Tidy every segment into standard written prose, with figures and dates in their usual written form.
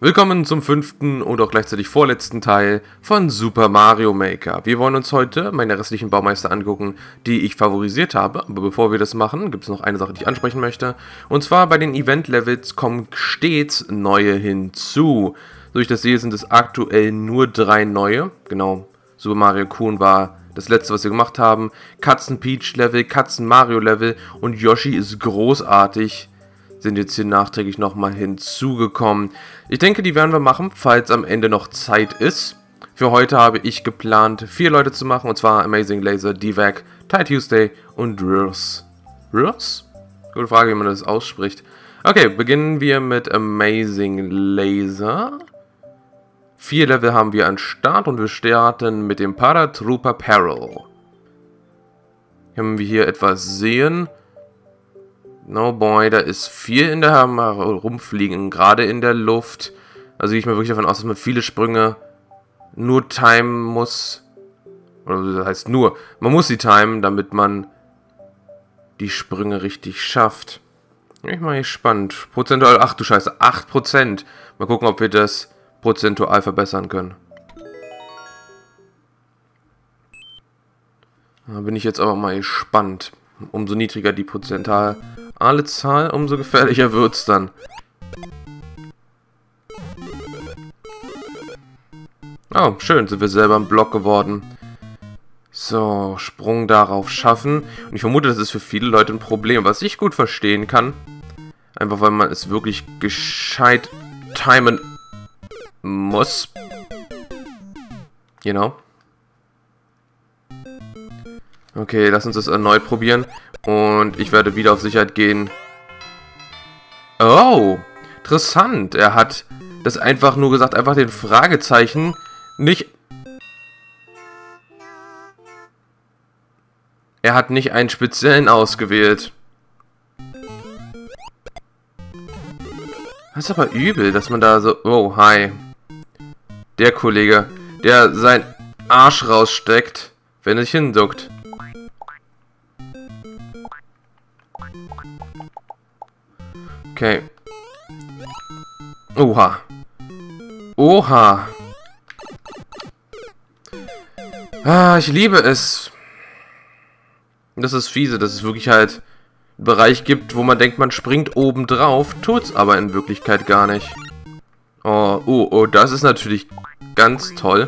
Willkommen zum 5. und auch gleichzeitig vorletzten Teil von Super Mario Maker. Wir wollen uns heute meine restlichen Baumeister angucken, die ich favorisiert habe. Aber bevor wir das machen, gibt es noch eine Sache, die ich ansprechen möchte. Und zwar bei den Event-Levels kommen stets neue hinzu. So wie ich das sehe, sind es aktuell nur 3 neue. Genau, Super Mario Kun war das letzte, was wir gemacht haben. Katzen Peach Level, Katzen Mario Level und Yoshi ist großartig. Sind jetzt hier nachträglich nochmal hinzugekommen. Ich denke, die werden wir machen, falls am Ende noch Zeit ist. Für heute habe ich geplant, 4 Leute zu machen, und zwar Amazing Laser, D-Vac, Ty Tuesday und Rurs. Rurs? Gute Frage, wie man das ausspricht. Okay, beginnen wir mit Amazing Laser. 4 Level haben wir an Start und wir starten mit dem Paratrooper Peril. Können wir hier etwas sehen? No boy, da ist viel in der rumfliegen, gerade in der Luft. Also gehe ich mal wirklich davon aus, dass man viele Sprünge nur timen muss. Oder das heißt nur, man muss sie timen, damit man die Sprünge richtig schafft. Bin ich mal gespannt. Prozentual, ach du Scheiße, 8%. Mal gucken, ob wir das prozentual verbessern können. Da bin ich jetzt aber mal gespannt. Umso niedriger die prozentuale Zahl, umso gefährlicher wird es dann. Oh, schön, sind wir selber im Block geworden. So, Sprung darauf schaffen. Und ich vermute, das ist für viele Leute ein Problem, was ich gut verstehen kann. Einfach, weil man es wirklich gescheit timen muss. Genau. Okay, lass uns das erneut probieren. Und ich werde wieder auf Sicherheit gehen. Oh, interessant. Er hat das einfach nur gesagt, einfach den Fragezeichen nicht... Er hat nicht einen speziellen ausgewählt. Das ist aber übel, dass man da so... Oh, hi. Der Kollege, der sein Arsch raussteckt, wenn er sich hinduckt. Okay. Oha. Oha. Ah, ich liebe es. Das ist fiese, dass es wirklich halt einen Bereich gibt, wo man denkt, man springt oben drauf, tut's aber in Wirklichkeit gar nicht. Oh, das ist natürlich ganz toll.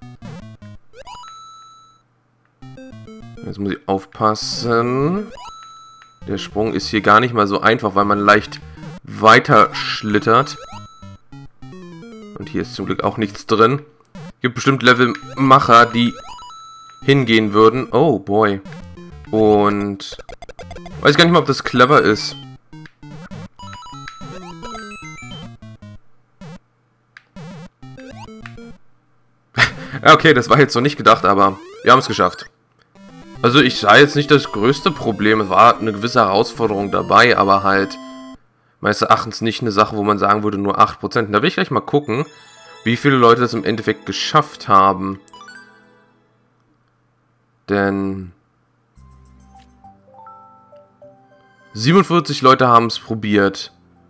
Jetzt muss ich aufpassen. Der Sprung ist hier gar nicht mal so einfach, weil man leicht weiter schlittert. Und hier ist zum Glück auch nichts drin. Gibt bestimmt Levelmacher, die hingehen würden. Oh boy. Und weiß gar nicht mal, ob das clever ist. Okay, das war jetzt noch nicht gedacht, aber wir haben es geschafft. Also ich sah jetzt nicht das größte Problem, es war eine gewisse Herausforderung dabei, aber halt meines Erachtens nicht eine Sache, wo man sagen würde, nur 8%. Da will ich gleich mal gucken, wie viele Leute das im Endeffekt geschafft haben. Denn 47 Leute haben es probiert.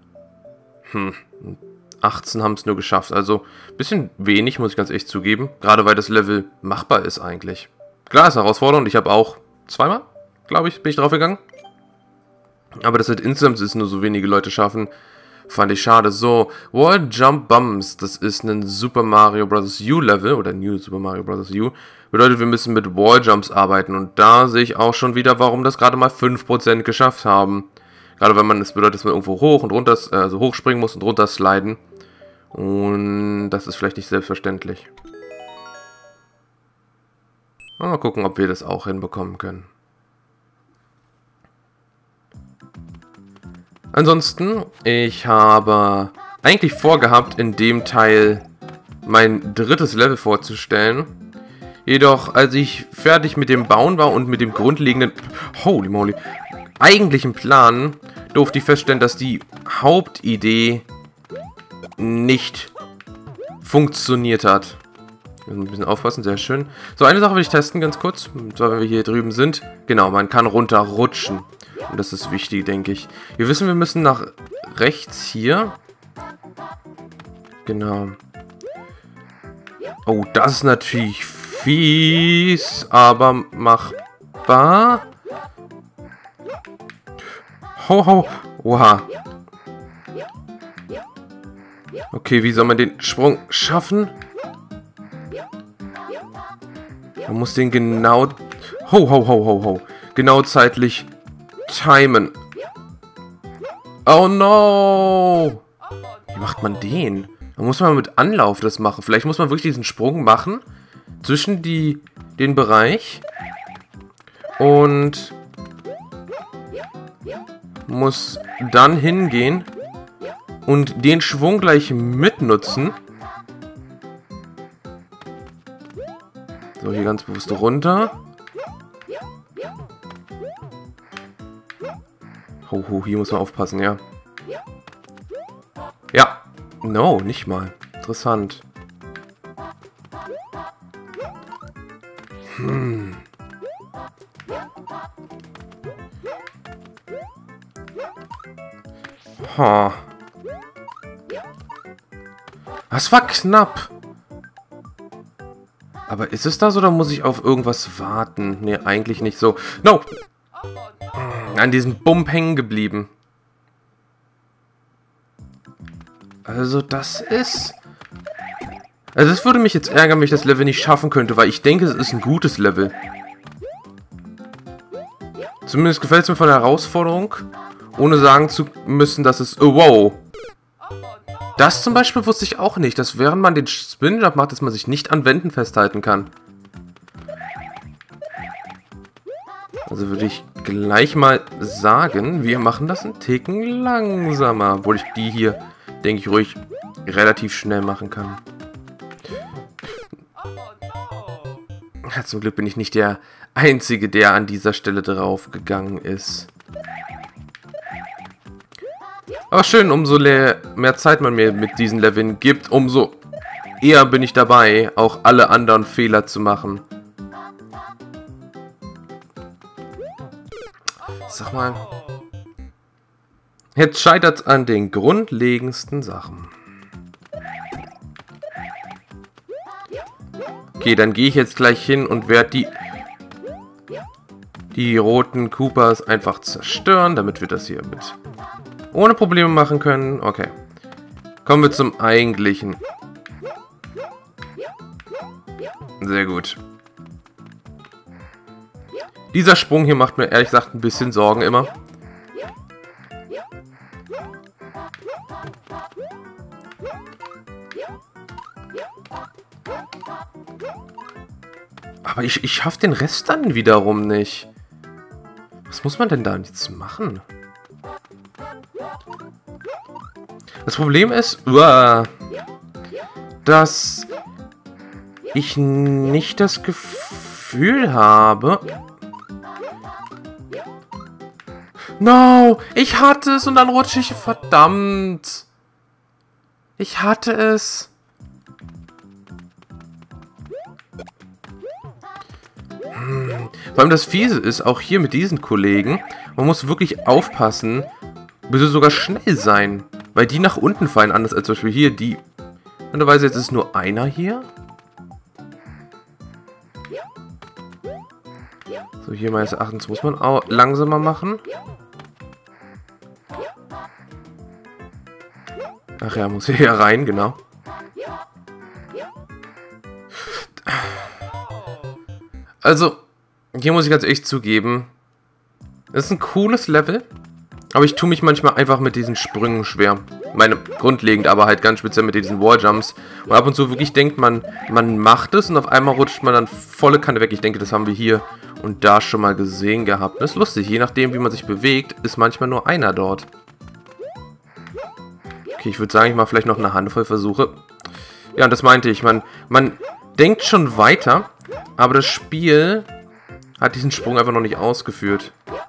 18 haben es nur geschafft, also ein bisschen wenig, muss ich ganz echt zugeben. Gerade weil das Level machbar ist eigentlich. Klar, ist herausfordernd. Ich habe auch zweimal, glaube ich, bin ich drauf gegangen. Aber dass halt insgesamt es nur so wenige Leute schaffen, fand ich schade. So, Wall Jump Bumps, das ist ein Super Mario Bros. U Level, oder New Super Mario Bros. U. Bedeutet, wir müssen mit Wall Jumps arbeiten. Und da sehe ich auch schon wieder, warum das gerade mal 5% geschafft haben. Gerade wenn man, das bedeutet, dass man irgendwo hoch und runter, also hochspringen muss und runter sliden. Und das ist vielleicht nicht selbstverständlich. Mal gucken, ob wir das auch hinbekommen können. Ansonsten, ich habe eigentlich vorgehabt, in dem Teil mein 3. Level vorzustellen. Jedoch, als ich fertig mit dem Bauen war und mit dem grundlegenden, holy moly, eigentlichen Plan, durfte ich feststellen, dass die Hauptidee nicht funktioniert hat. Wir müssen ein bisschen aufpassen, sehr schön. So, eine Sache will ich testen, ganz kurz. Und zwar, wenn wir hier drüben sind. Genau, man kann runterrutschen. Und das ist wichtig, denke ich. Wir wissen, wir müssen nach rechts hier. Genau. Oh, das ist natürlich fies, aber machbar. Ho, ho. Oha. Okay, wie soll man den Sprung schaffen? Man muss den genau... Ho, ho, ho, ho, ho. Genau zeitlich timen. Oh no! Wie macht man den? Da muss man mit Anlauf das machen. Vielleicht muss man wirklich diesen Sprung machen zwischen den Bereich und muss dann hingehen und den Schwung gleich mitnutzen. So, hier ganz bewusst runter. Ho, ho, hier muss man aufpassen, ja. Ja. No, nicht mal. Interessant. Ha. Das war knapp. Aber ist es das oder muss ich auf irgendwas warten? Nee, eigentlich nicht so. No! An diesem Bump hängen geblieben. Also das ist... Also es würde mich jetzt ärgern, wenn ich das Level nicht schaffen könnte, weil ich denke, es ist ein gutes Level. Zumindest gefällt es mir von der Herausforderung, ohne sagen zu müssen, dass es... Oh, wow! Das zum Beispiel wusste ich auch nicht, dass während man den Spin-Jump macht, dass man sich nicht an Wänden festhalten kann. Also würde ich gleich mal sagen, wir machen das einen Ticken langsamer, obwohl ich die hier, denke ich, ruhig relativ schnell machen kann. Ja, zum Glück bin ich nicht der Einzige, der an dieser Stelle drauf gegangen ist. Aber schön, umso mehr Zeit man mir mit diesen Leveln gibt, umso eher bin ich dabei, auch alle anderen Fehler zu machen. Sag mal. Jetzt scheitert es an den grundlegendsten Sachen. Okay, dann gehe ich jetzt gleich hin und werde die roten Koopas einfach zerstören, damit wir das hier mit ohne Probleme machen können. Okay. Kommen wir zum Eigentlichen. Sehr gut. Dieser Sprung hier macht mir ehrlich gesagt ein bisschen Sorgen immer. Aber ich schaffe den Rest dann wiederum nicht. Was muss man denn da jetzt machen? Das Problem ist, dass ich nicht das Gefühl habe... No! Ich hatte es und dann rutsche ich... Verdammt! Ich hatte es. Vor allem das Fiese ist, auch hier mit diesen Kollegen, man muss wirklich aufpassen, bitte sogar schnell sein. Weil die nach unten fallen, anders als zum Beispiel hier, die... Andererweise jetzt ist nur einer hier. So, hier meines Erachtens muss man auch langsamer machen. Ach ja, muss hier rein, genau. Also, hier muss ich ganz ehrlich zugeben, das ist ein cooles Level, aber ich tue mich manchmal einfach mit diesen Sprüngen schwer. Meine grundlegend, aber halt ganz speziell mit diesen Walljumps. Und ab und zu wirklich denkt man, man macht es und auf einmal rutscht man dann volle Kanne weg. Ich denke, das haben wir hier und da schon mal gesehen gehabt. Das ist lustig, je nachdem wie man sich bewegt, ist manchmal nur einer dort. Okay, ich würde sagen, ich mache vielleicht noch eine Handvoll Versuche. Ja, und das meinte ich, man denkt schon weiter, aber das Spiel hat diesen Sprung einfach noch nicht ausgeführt.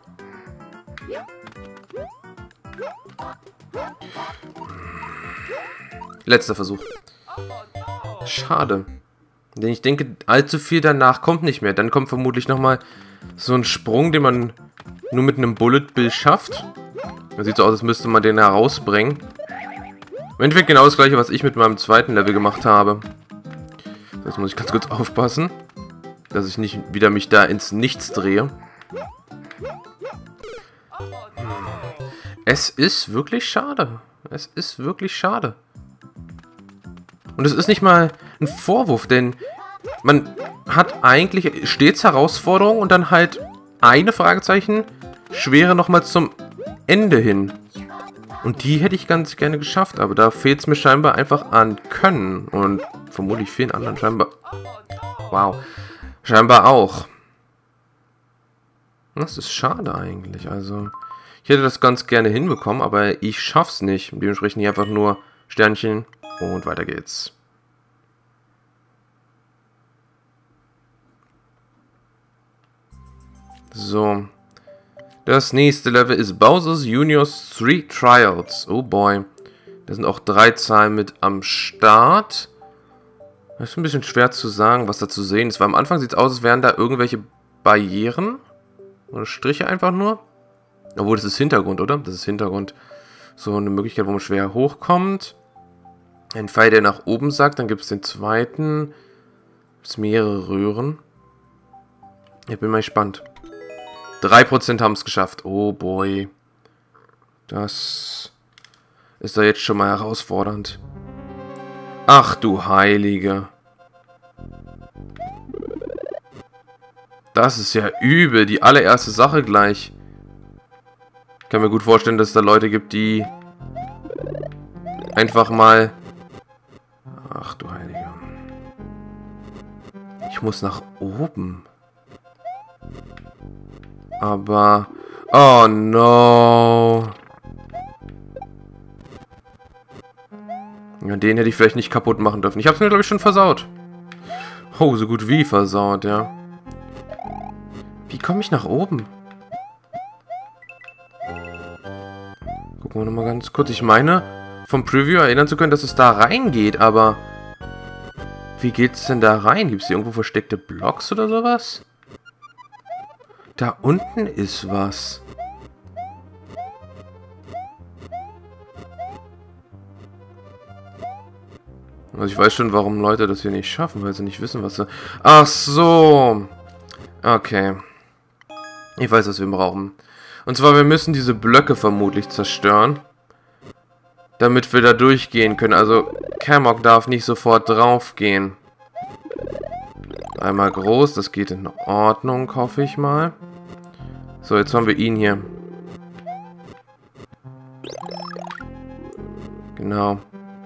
Letzter Versuch. Schade. Denn ich denke, allzu viel danach kommt nicht mehr. Dann kommt vermutlich nochmal so ein Sprung, den man nur mit einem Bullet Bill schafft. Das sieht so aus, als müsste man den herausbringen. Im Endeffekt genau das gleiche, was ich mit meinem zweiten Level gemacht habe. Jetzt muss ich ganz kurz aufpassen, dass ich nicht wieder mich da ins Nichts drehe. Es ist wirklich schade. Es ist wirklich schade. Und es ist nicht mal ein Vorwurf, denn man hat eigentlich stets Herausforderungen und dann halt eine Fragezeichen Schwere nochmal zum Ende hin. Und die hätte ich ganz gerne geschafft, aber da fehlt es mir scheinbar einfach an Können. Und vermutlich vielen anderen scheinbar... Wow. Scheinbar auch. Das ist schade eigentlich. Also, ich hätte das ganz gerne hinbekommen, aber ich schaff's nicht. Dementsprechend hier einfach nur Sternchen und weiter geht's. So. Das nächste Level ist Bowser's Junior's 3 Trials. Oh boy. Da sind auch 3 Zahlen mit am Start. Das ist ein bisschen schwer zu sagen, was da zu sehen ist. Weil am Anfang sieht es aus, als wären da irgendwelche Barrieren. Oder Striche einfach nur. Obwohl, das ist Hintergrund, oder? Das ist Hintergrund. So eine Möglichkeit, wo man schwer hochkommt. Ein Pfeil, der nach oben sagt. Dann gibt es den zweiten. Gibt es mehrere Röhren. Ich bin mal gespannt. 3% haben es geschafft. Oh boy. Das ist da jetzt schon mal herausfordernd. Ach du Heilige. Das ist ja übel. Die allererste Sache gleich. Ich kann mir gut vorstellen, dass es da Leute gibt, die einfach mal... Ach du Heilige. Ich muss nach oben. Aber... Oh no. Ja, den hätte ich vielleicht nicht kaputt machen dürfen. Ich habe es mir, glaube ich, schon versaut. Oh, so gut wie versaut, ja. Wie komme ich nach oben? Gucken wir nochmal ganz kurz. Ich meine, vom Preview erinnern zu können, dass es da reingeht, aber... Wie geht's denn da rein? Gibt es hier irgendwo versteckte Blocks oder sowas? Da unten ist was. Also ich weiß schon, warum Leute das hier nicht schaffen, weil sie nicht wissen, was sie... Ach so. Okay. Ich weiß, was wir brauchen. Und zwar, wir müssen diese Blöcke vermutlich zerstören. Damit wir da durchgehen können. Also, Camok darf nicht sofort draufgehen. Einmal groß, das geht in Ordnung, hoffe ich mal. So, jetzt haben wir ihn hier. Genau.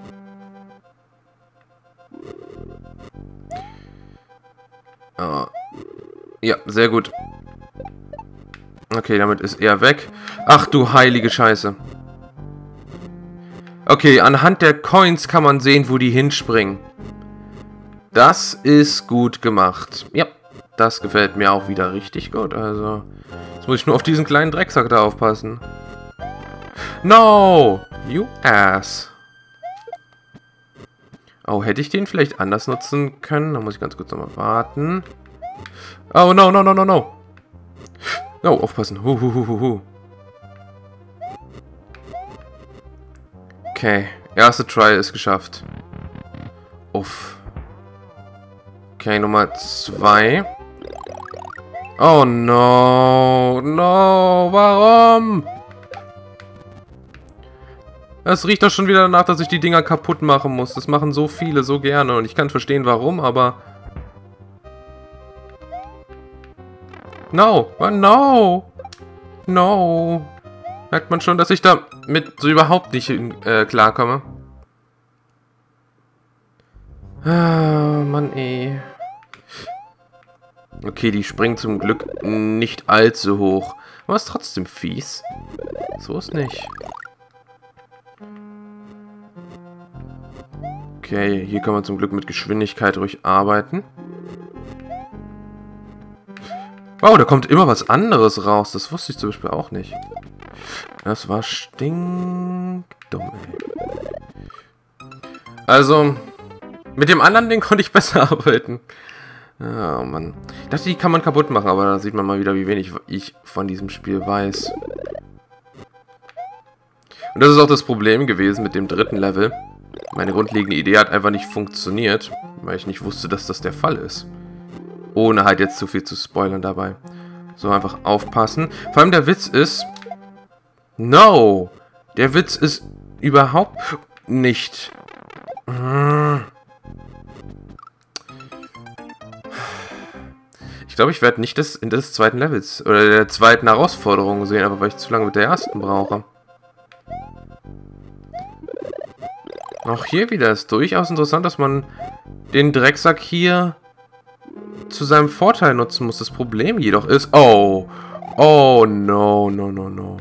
Ja, sehr gut. Okay, damit ist er weg. Ach du heilige Scheiße. Okay, anhand der Coins kann man sehen, wo die hinspringen. Das ist gut gemacht. Ja, das gefällt mir auch wieder richtig gut. Also, jetzt muss ich nur auf diesen kleinen Drecksack da aufpassen. No! You ass. Oh, hätte ich den vielleicht anders nutzen können? Da muss ich ganz kurz nochmal warten. Oh, no, no, no, no, no. Oh, aufpassen. Okay, erste Try ist geschafft. Uff. Okay, Nummer 2. Oh, no. No, warum? Es riecht doch schon wieder danach, dass ich die Dinger kaputt machen muss. Das machen so viele so gerne. Und ich kann verstehen, warum, aber... No, no, no. Merkt man schon, dass ich da mit so überhaupt nicht klarkomme. Ah, Mann, ey. Okay, die springen zum Glück nicht allzu hoch. Aber ist trotzdem fies. So ist nicht. Okay, hier kann man zum Glück mit Geschwindigkeit ruhig arbeiten. Wow, da kommt immer was anderes raus. Das wusste ich zum Beispiel auch nicht. Das war stinkdumm, ey. Also, mit dem anderen Ding konnte ich besser arbeiten. Oh, Mann. Ich dachte, die kann man kaputt machen, aber da sieht man mal wieder, wie wenig ich von diesem Spiel weiß. Und das ist auch das Problem gewesen mit dem dritten Level. Meine grundlegende Idee hat einfach nicht funktioniert, weil ich nicht wusste, dass das der Fall ist. Ohne halt jetzt zu viel zu spoilern dabei. So, einfach aufpassen. Vor allem der Witz ist... No! Der Witz ist überhaupt nicht... Ich glaube, ich werde nicht das in des zweiten Levels oder der zweiten Herausforderung sehen, aber weil ich zu lange mit der ersten brauche. Auch hier wieder ist durchaus interessant, dass man den Drecksack hier zu seinem Vorteil nutzen muss. Das Problem jedoch ist... Oh! Oh, no, no, no, no.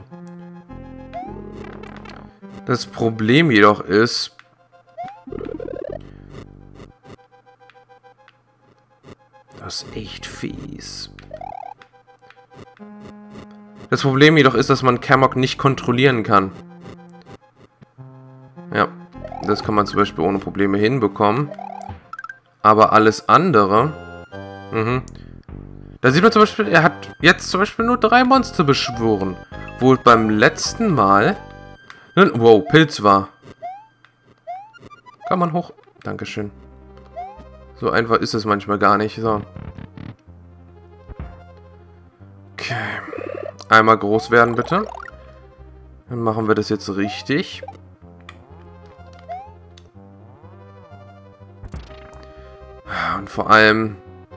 Das Problem jedoch ist... Das ist echt fies. Das Problem jedoch ist, dass man Camok nicht kontrollieren kann. Ja, das kann man zum Beispiel ohne Probleme hinbekommen. Aber alles andere... Da sieht man zum Beispiel, er hat jetzt zum Beispiel nur 3 Monster beschworen. Wo beim letzten Mal... Wow, Pilz war. Kann man hoch... Dankeschön. So einfach ist es manchmal gar nicht. So. Okay. Einmal groß werden, bitte. Dann machen wir das jetzt richtig. Und vor allem...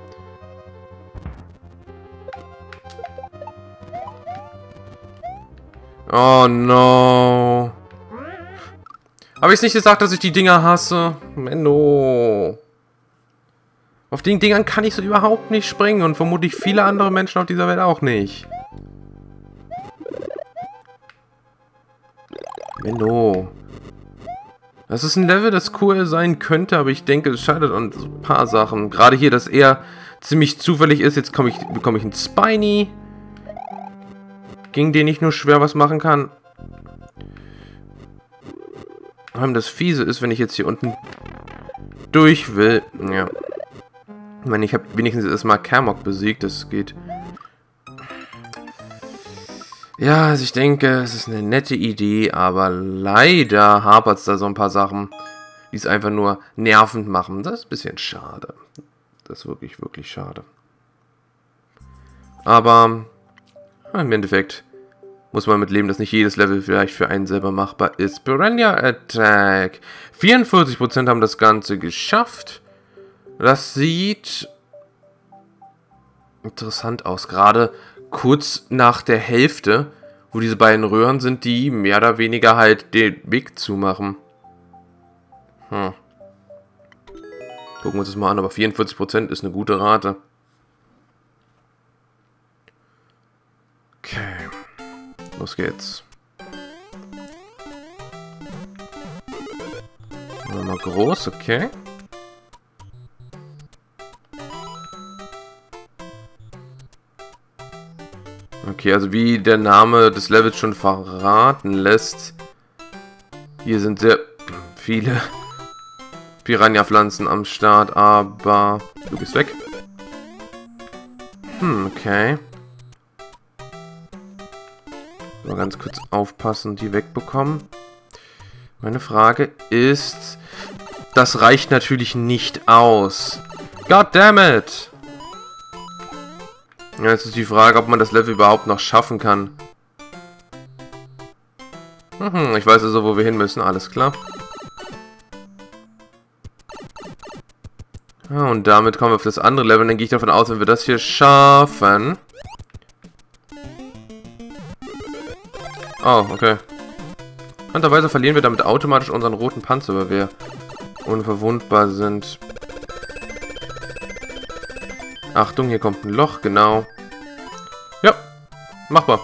Oh no. Habe ich nicht gesagt, dass ich die Dinger hasse? Menno. Auf den Dingern kann ich so überhaupt nicht springen und vermutlich viele andere Menschen auf dieser Welt auch nicht. Menno. Das ist ein Level, das cool sein könnte, aber ich denke, es scheitert an so ein paar Sachen. Gerade hier, dass er ziemlich zufällig ist. Jetzt bekomme ich einen Spiny, gegen den ich nur schwer was machen kann. Das Fiese ist, wenn ich jetzt hier unten durch will. Ja. Ich meine, ich habe wenigstens erstmal Camok besiegt. Das geht. Ja, also ich denke, es ist eine nette Idee, aber leider hapert es da so ein paar Sachen, die es einfach nur nervend machen. Das ist ein bisschen schade. Das ist wirklich, wirklich schade. Aber im Endeffekt muss man mit leben, dass nicht jedes Level vielleicht für einen selber machbar ist. Piranha Attack. 44% haben das Ganze geschafft. Das sieht interessant aus. Gerade kurz nach der Hälfte, wo diese beiden Röhren sind, die mehr oder weniger halt den Weg zumachen. Gucken wir uns das mal an, aber 44% ist eine gute Rate. Okay. Los geht's. Mal groß, okay. Okay, also wie der Name des Levels schon verraten lässt, hier sind sehr viele Piranha-Pflanzen am Start, aber du gehst weg. Okay. Mal ganz kurz aufpassen, die wegbekommen. Meine Frage ist, das reicht natürlich nicht aus. God damn it! Ja, jetzt ist die Frage, ob man das Level überhaupt noch schaffen kann. Ich weiß also, wo wir hin müssen. Alles klar. Ja, und damit kommen wir auf das andere Level. Dann gehe ich davon aus, wenn wir das hier schaffen... Oh, okay. Interessanterweise verlieren wir damit automatisch unseren roten Panzer, weil wir unverwundbar sind. Achtung, hier kommt ein Loch, genau. Ja, machbar.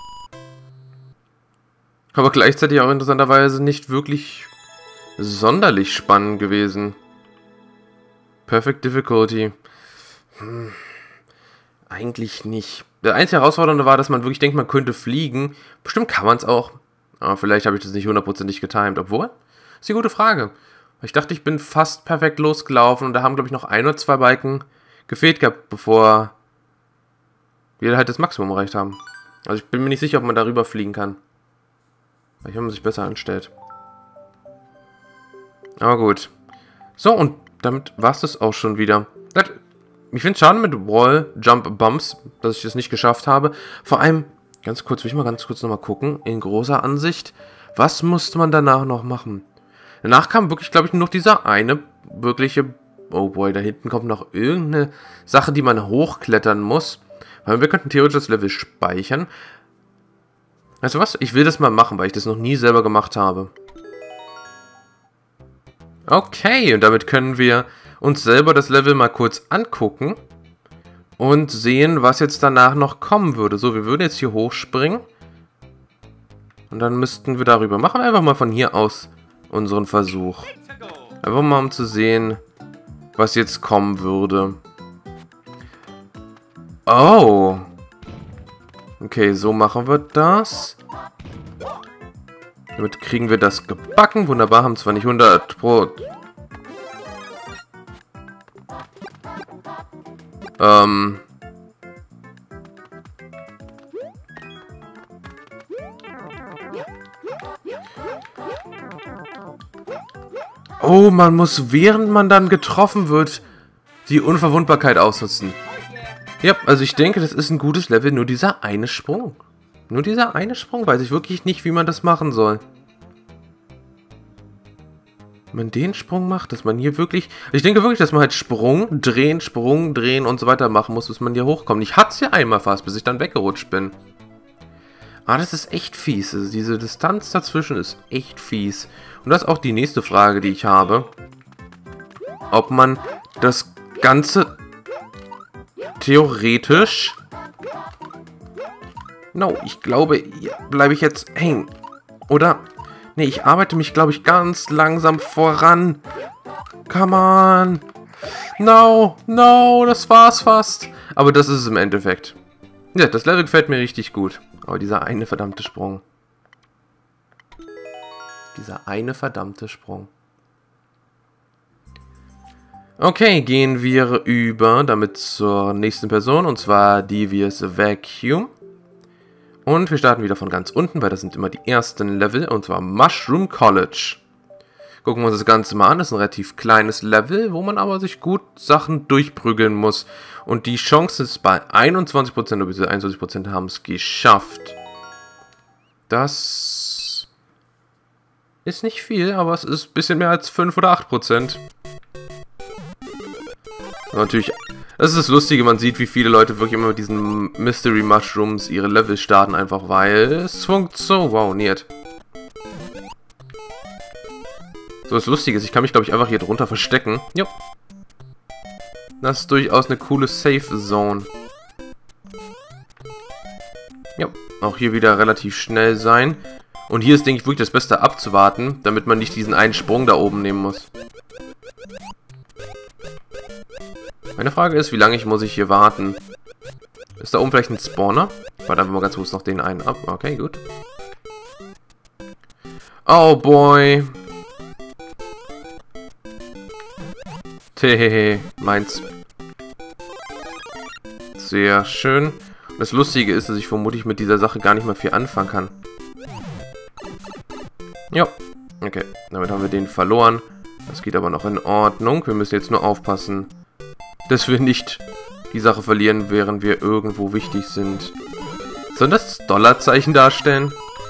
Aber gleichzeitig auch interessanterweise nicht wirklich sonderlich spannend gewesen. Perfect Difficulty. Eigentlich nicht. Der einzige Herausfordernde war, dass man wirklich denkt, man könnte fliegen. Bestimmt kann man es auch. Aber vielleicht habe ich das nicht hundertprozentig getimed. Obwohl, ist eine gute Frage. Ich dachte, ich bin fast perfekt losgelaufen und da haben, glaube ich, noch 1 oder 2 Balken gefehlt gehabt, bevor wir halt das Maximum erreicht haben. Also ich bin mir nicht sicher, ob man darüber fliegen kann. Wenn man sich besser anstellt. Aber gut. So, und damit war es das auch schon wieder. Ich finde es schade mit Wall Jump Bumps, dass ich das nicht geschafft habe. Vor allem, ganz kurz, will ich mal ganz kurz nochmal gucken, in großer Ansicht, was musste man danach noch machen? Danach kam wirklich, glaube ich, nur noch dieser eine wirkliche... Oh boy, da hinten kommt noch irgendeine Sache, die man hochklettern muss. Weil wir könnten theoretisch das Level speichern. Weißt du was? Ich will das mal machen, weil ich das noch nie selber gemacht habe. Okay, und damit können wir uns selber das Level mal kurz angucken und sehen, was jetzt danach noch kommen würde. So, wir würden jetzt hier hochspringen und dann müssten wir darüber. Machen wir einfach mal von hier aus unseren Versuch. Einfach mal, um zu sehen, was jetzt kommen würde. Oh. Okay, so machen wir das. Damit kriegen wir das gebacken. Wunderbar, haben zwar nicht 100%. Oh, man muss, während man dann getroffen wird, die Unverwundbarkeit ausnutzen. Ja, also ich denke, das ist ein gutes Level. Nur dieser eine Sprung. Nur dieser eine Sprung. Weiß ich wirklich nicht, wie man das machen soll. Wenn man den Sprung macht, dass man hier wirklich... Ich denke wirklich, dass man halt Sprung drehen und so weiter machen muss, bis man hier hochkommt. Ich hatte es ja einmal fast, bis ich dann weggerutscht bin. Aber das ist echt fies. Also diese Distanz dazwischen ist echt fies. Und das ist auch die nächste Frage, die ich habe. Ob man das Ganze theoretisch... No, ich glaube, hier bleibe ich jetzt hängen. Oder... Nee, ich arbeite mich, glaube ich, ganz langsam voran. Come on. No, no, das war's fast. Aber das ist es im Endeffekt. Ja, das Level gefällt mir richtig gut. Aber dieser eine verdammte Sprung. Dieser eine verdammte Sprung. Okay, gehen wir über damit zur nächsten Person. Und zwar Devious Vacuum. Und wir starten wieder von ganz unten, weil das sind immer die ersten Level, und zwar Mushroom College. Gucken wir uns das Ganze mal an, das ist ein relativ kleines Level, wo man aber sich gut Sachen durchprügeln muss. Und die Chance ist bei 21%, oder diese 21% haben es geschafft. Das ist nicht viel, aber es ist ein bisschen mehr als 5 oder 8%. Natürlich... Das ist das Lustige, man sieht, wie viele Leute wirklich immer mit diesen Mystery Mushrooms ihre Level starten, einfach weil es funktioniert so. Wow, nicht. So, das Lustige ist, ich kann mich, glaube ich, einfach hier drunter verstecken. Jo. Das ist durchaus eine coole Safe Zone. Ja, auch hier wieder relativ schnell sein. Und hier ist, denke ich, wirklich das Beste abzuwarten, damit man nicht diesen einen Sprung da oben nehmen muss. Meine Frage ist, wie lange muss ich hier warten? Ist da oben vielleicht ein Spawner? Ich warte einfach mal ganz kurz noch den einen ab. Okay, gut. Oh boy. Tehehe, meins. Sehr schön. Das Lustige ist, dass ich vermutlich mit dieser Sache gar nicht mehr viel anfangen kann. Ja, okay. Damit haben wir den verloren. Das geht aber noch in Ordnung. Wir müssen jetzt nur aufpassen, dass wir nicht die Sache verlieren, während wir irgendwo wichtig sind. Sollen das Dollarzeichen darstellen?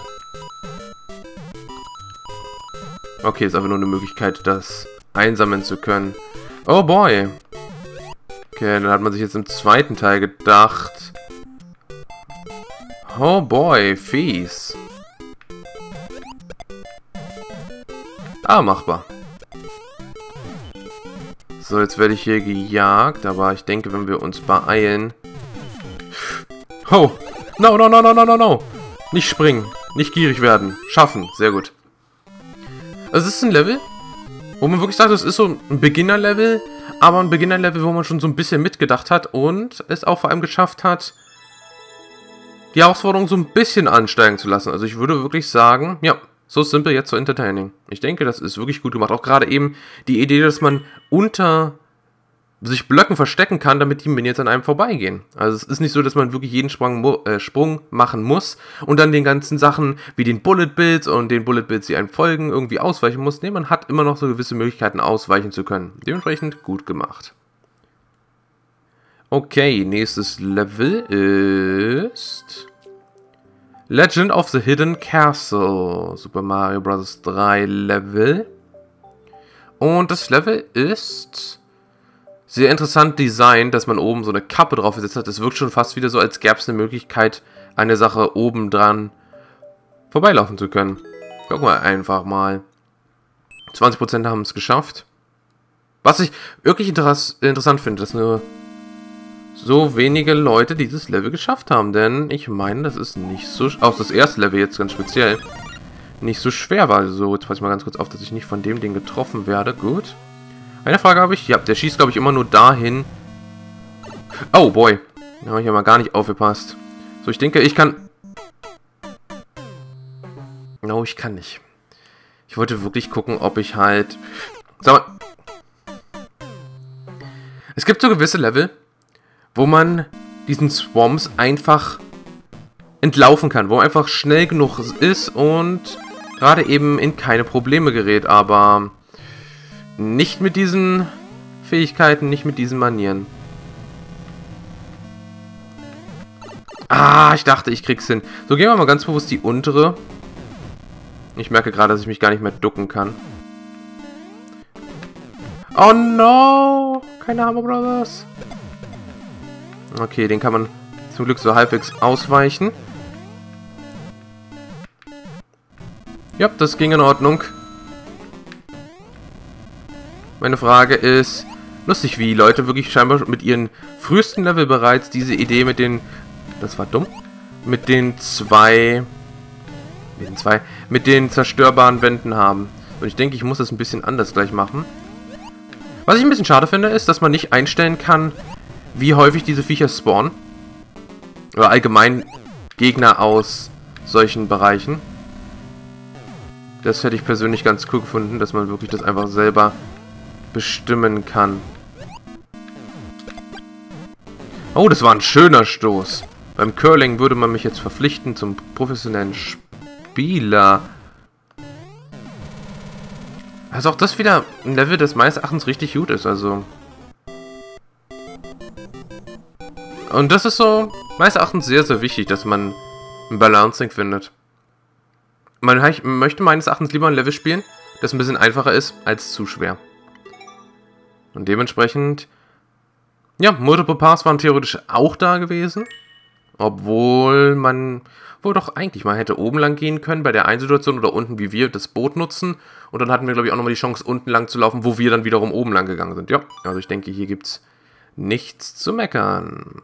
Okay, ist aber nur eine Möglichkeit, das einsammeln zu können. Oh boy. Okay, dann hat man sich jetzt im zweiten Teil gedacht. Oh boy, fies. Ah, machbar. So, jetzt werde ich hier gejagt, aber ich denke, wenn wir uns beeilen... Oh! No, no, no, no, no, no, no! Nicht springen, nicht gierig werden, schaffen, sehr gut. Also es ist ein Level, wo man wirklich sagt, es ist so ein Beginner-Level, aber ein Beginner-Level, wo man schon so ein bisschen mitgedacht hat und es auch vor allem geschafft hat, die Herausforderung so ein bisschen ansteigen zu lassen. Also ich würde wirklich sagen, ja... So simpel, jetzt so entertaining. Ich denke, das ist wirklich gut gemacht. Auch gerade eben die Idee, dass man unter sich Blöcken verstecken kann, damit die Minions an einem vorbeigehen. Also es ist nicht so, dass man wirklich jeden Sprung machen muss und dann den ganzen Sachen wie den Bullet Bills und den Bullet Bills, die einem folgen, irgendwie ausweichen muss. Nee, man hat immer noch so gewisse Möglichkeiten, ausweichen zu können. Dementsprechend gut gemacht. Okay, nächstes Level ist Legend of the Hidden Castle. Super Mario Bros. 3 Level. Und das Level ist sehr interessant designt, dass man oben so eine Kappe drauf gesetzt hat. Es wirkt schon fast wieder so, als gäbe es eine Möglichkeit, eine Sache oben dran vorbeilaufen zu können. Gucken wir einfach mal. 20% haben es geschafft. Was ich wirklich interessant finde, dass nur so wenige Leute dieses Level geschafft haben. Denn ich meine, das ist nicht so... Auch das erste Level jetzt ganz speziell. Nicht so schwer war. So, jetzt passe ich mal ganz kurz auf, dass ich nicht von dem Ding getroffen werde. Gut. Eine Frage habe ich. Ja, der schießt, glaube ich, immer nur dahin. Oh, boy. Da habe ich ja mal gar nicht aufgepasst. So, ich denke, ich kann... No, ich kann nicht. Ich wollte wirklich gucken, ob ich halt... Sag mal. Es gibt so gewisse Level, wo man diesen Swamps einfach entlaufen kann. Wo man einfach schnell genug ist und gerade eben in keine Probleme gerät. Aber... nicht mit diesen Fähigkeiten, nicht mit diesen Manieren. Ah, ich dachte, ich krieg's hin. So, gehen wir mal ganz bewusst die untere. Ich merke gerade, dass ich mich gar nicht mehr ducken kann. Oh no! Keine Hammer Brothers. Okay, den kann man zum Glück so halbwegs ausweichen. Ja, das ging in Ordnung. Meine Frage ist, lustig, wie Leute wirklich scheinbar mit ihren frühesten Level bereits diese Idee mit den, das war dumm, mit den mit den zerstörbaren Wänden haben. Und ich denke, ich muss das ein bisschen anders gleich machen. Was ich ein bisschen schade finde, ist, dass man nicht einstellen kann, wie häufig diese Viecher spawnen. Oder allgemein Gegner aus solchen Bereichen. Das hätte ich persönlich ganz cool gefunden, dass man wirklich das einfach selber bestimmen kann. Oh, das war ein schöner Stoß. Beim Curling würde man mich jetzt verpflichten zum professionellen Spieler. Also auch das wieder ein Level, das meines Erachtens richtig gut ist, also. Und das ist so meines Erachtens sehr, sehr wichtig, dass man ein Balancing findet. Man möchte meines Erachtens lieber ein Level spielen, das ein bisschen einfacher ist, als zu schwer. Und dementsprechend, ja, Multiple Paths waren theoretisch auch da gewesen. Obwohl man wohl doch eigentlich mal hätte oben lang gehen können bei der einen Situation oder unten, wie wir das Boot nutzen. Und dann hatten wir, glaube ich, auch nochmal die Chance, unten lang zu laufen, wo wir dann wiederum oben lang gegangen sind. Ja, also ich denke, hier gibt es nichts zu meckern.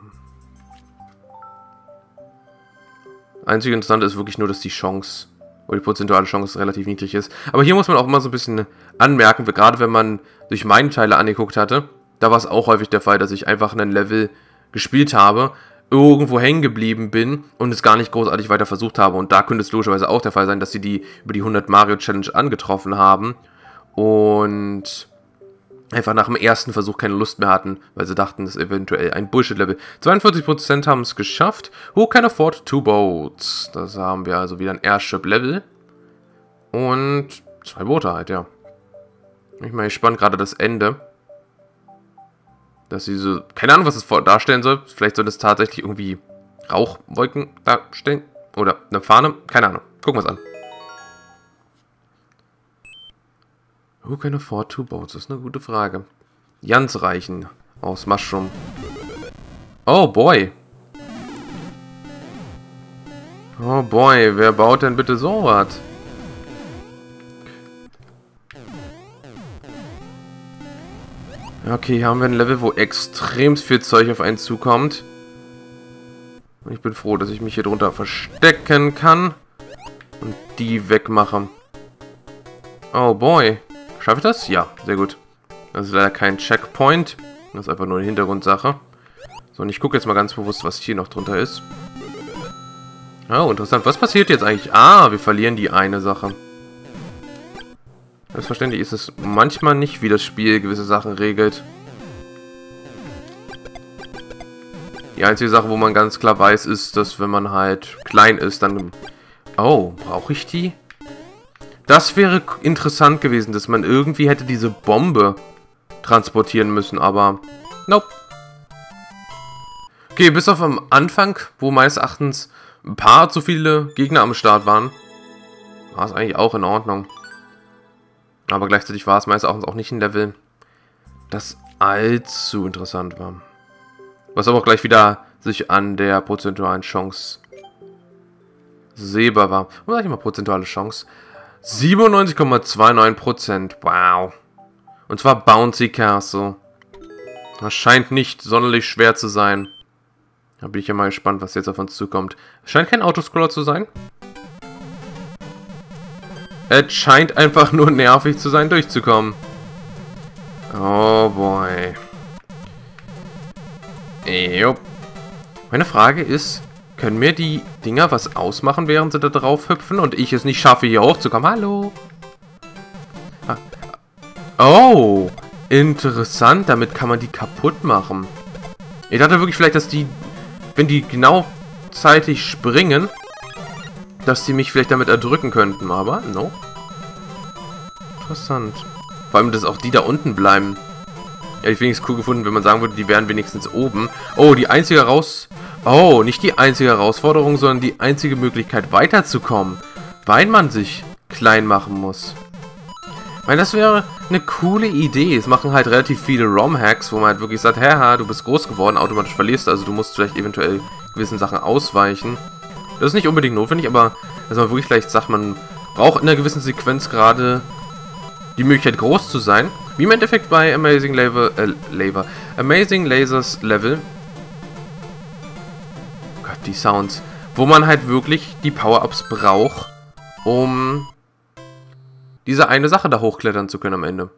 Einzige Interessante ist wirklich nur, dass die Chance, oder die prozentuale Chance relativ niedrig ist. Aber hier muss man auch immer so ein bisschen anmerken, gerade wenn man sich meine Teile angeguckt hatte, da war es auch häufig der Fall, dass ich einfach einen Level gespielt habe, irgendwo hängen geblieben bin und es gar nicht großartig weiter versucht habe. Und da könnte es logischerweise auch der Fall sein, dass sie die über die 100 Mario Challenge angetroffen haben und einfach nach dem ersten Versuch keine Lust mehr hatten, weil sie dachten, das ist eventuell ein Bullshit-Level. 42% haben es geschafft. Who can afford 2 boats? Das haben wir also wieder ein Airship-Level. Und 2 Boote halt, ja. Ich meine, ich spann gerade das Ende. Dass sie so... Keine Ahnung, was es darstellen soll. Vielleicht soll das tatsächlich irgendwie Rauchwolken darstellen. Oder eine Fahne. Keine Ahnung. Gucken wir es an. Who can afford 2 boats? Das ist eine gute Frage. Jans Reichen aus Mushroom. Oh boy. Oh boy, wer baut denn bitte sowas? Okay, hier haben wir ein Level, wo extrem viel Zeug auf einen zukommt. Und ich bin froh, dass ich mich hier drunter verstecken kann. Und die wegmache. Oh boy. Schaffe ich das? Ja, sehr gut. Das ist leider kein Checkpoint. Das ist einfach nur eine Hintergrundsache. So, und ich gucke jetzt mal ganz bewusst, was hier noch drunter ist. Oh, interessant. Was passiert jetzt eigentlich? Ah, wir verlieren die eine Sache. Selbstverständlich ist es manchmal nicht, wie das Spiel gewisse Sachen regelt. Die einzige Sache, wo man ganz klar weiß, ist, dass wenn man halt klein ist, dann... Oh, brauche ich die? Das wäre interessant gewesen, dass man irgendwie hätte diese Bombe transportieren müssen, aber... Nope. Okay, bis auf am Anfang, wo meines Erachtens ein paar zu viele Gegner am Start waren, war es eigentlich auch in Ordnung. Aber gleichzeitig war es meines Erachtens auch nicht ein Level, das allzu interessant war. Was aber auch gleich wieder sich an der prozentualen Chance sehbar war. Was sag ich mal, prozentuale Chance? 97,29%. Wow. Und zwar Bouncy Castle. Das scheint nicht sonderlich schwer zu sein. Da bin ich ja mal gespannt, was jetzt auf uns zukommt. Es scheint kein Autoscroller zu sein. Es scheint einfach nur nervig zu sein, durchzukommen. Oh boy. Jupp. Meine Frage ist, können mir die Dinger was ausmachen, während sie da drauf hüpfen und ich es nicht schaffe, hier hochzukommen? Hallo? Oh, interessant. Damit kann man die kaputt machen. Ich dachte wirklich vielleicht, dass die, wenn die genau zeitig springen, dass die mich vielleicht damit erdrücken könnten, aber no. Interessant. Vor allem, dass auch die da unten bleiben. Hätte ich wenigstens cool gefunden, wenn man sagen würde, die wären wenigstens oben. Oh, die einzige Oh, nicht die einzige Herausforderung, sondern die einzige Möglichkeit weiterzukommen. Weil man sich klein machen muss. Ich meine, das wäre eine coole Idee. Es machen halt relativ viele ROM-Hacks, wo man halt wirklich sagt, haha, du bist groß geworden, automatisch verlierst, also du musst vielleicht eventuell gewissen Sachen ausweichen. Das ist nicht unbedingt notwendig, aber dass man wirklich vielleicht sagt, man braucht in einer gewissen Sequenz gerade die Möglichkeit, groß zu sein. Wie im Endeffekt bei Amazing Lasers Level. Oh Gott, die Sounds. Wo man halt wirklich die Power-Ups braucht, um diese eine Sache da hochklettern zu können am Ende.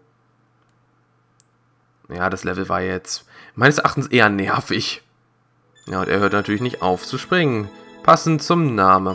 Ja, das Level war jetzt meines Erachtens eher nervig. Ja, und er hört natürlich nicht auf zu springen. Passend zum Namen.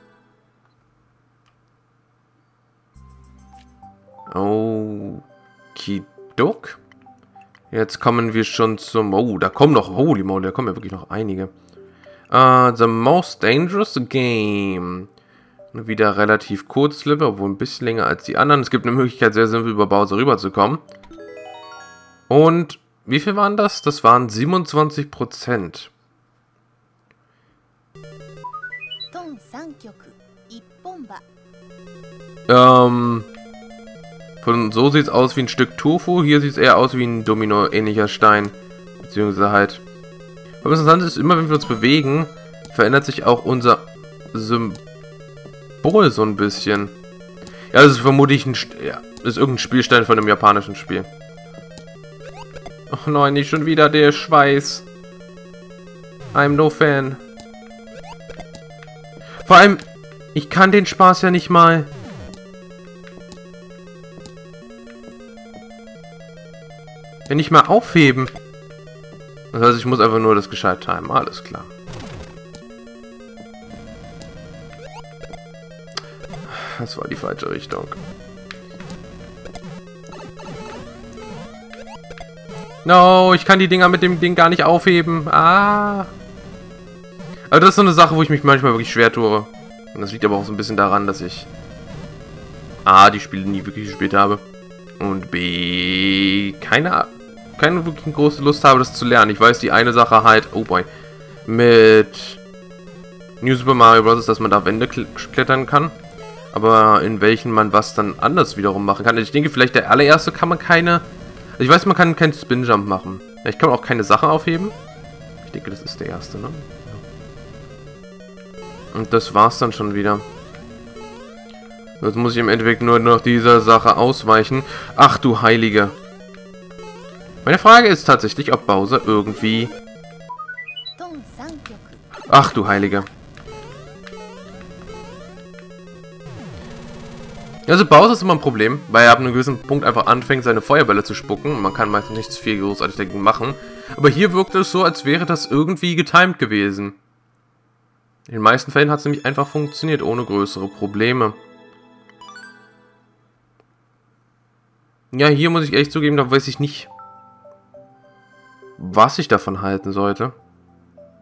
Okidok. Jetzt kommen wir schon zum... Oh, da kommen noch... Holy moly, da kommen ja wirklich noch einige. The Most Dangerous Game. Wieder relativ kurz Level, obwohl ein bisschen länger als die anderen. Es gibt eine Möglichkeit, sehr simpel über Bowser rüberzukommen. Und wie viel waren das? Das waren 27%. Von so sieht es aus wie ein Stück Tofu. Hier sieht es eher aus wie ein Domino-ähnlicher Stein. Beziehungsweise halt. Aber das Interessante ist, immer wenn wir uns bewegen, verändert sich auch unser Symbol so ein bisschen. Ja, das ist vermutlich ein... Ja, das ist irgendein Spielstein von einem japanischen Spiel. Ach nein, nicht schon wieder der Schweiß. I'm no fan. Vor allem, ich kann den Spaß ja nicht mal... Ja, nicht mal aufheben. Das heißt, ich muss einfach nur das gescheit timen. Alles klar. Das war die falsche Richtung. No, ich kann die Dinger mit dem Ding gar nicht aufheben. Ah. Aber das ist so eine Sache, wo ich mich manchmal wirklich schwer tue. Und das liegt aber auch so ein bisschen daran, dass ich A, die Spiele nie wirklich gespielt habe. Und B, keine wirklich große Lust habe, das zu lernen. Ich weiß, die eine Sache halt, oh boy, mit New Super Mario Bros. Dass man da Wände klettern kann. Aber in welchen man was dann anders wiederum machen kann. Ich denke, vielleicht der allererste kann man keine... Ich weiß, man kann keinen Spin-Jump machen. Ich kann auch keine Sachen aufheben. Ich denke, das ist der erste, ne? Und das war's dann schon wieder. Jetzt muss ich im Endeffekt nur noch dieser Sache ausweichen. Ach du Heilige. Meine Frage ist tatsächlich, ob Bowser irgendwie... Ach du Heilige. Also Bowser ist immer ein Problem, weil er ab einem gewissen Punkt einfach anfängt, seine Feuerbälle zu spucken. Man kann meistens nichts viel großartig dagegen machen. Aber hier wirkt es so, als wäre das irgendwie getimed gewesen. In den meisten Fällen hat es nämlich einfach funktioniert, ohne größere Probleme. Ja, hier muss ich ehrlich zugeben, da weiß ich nicht, was ich davon halten sollte.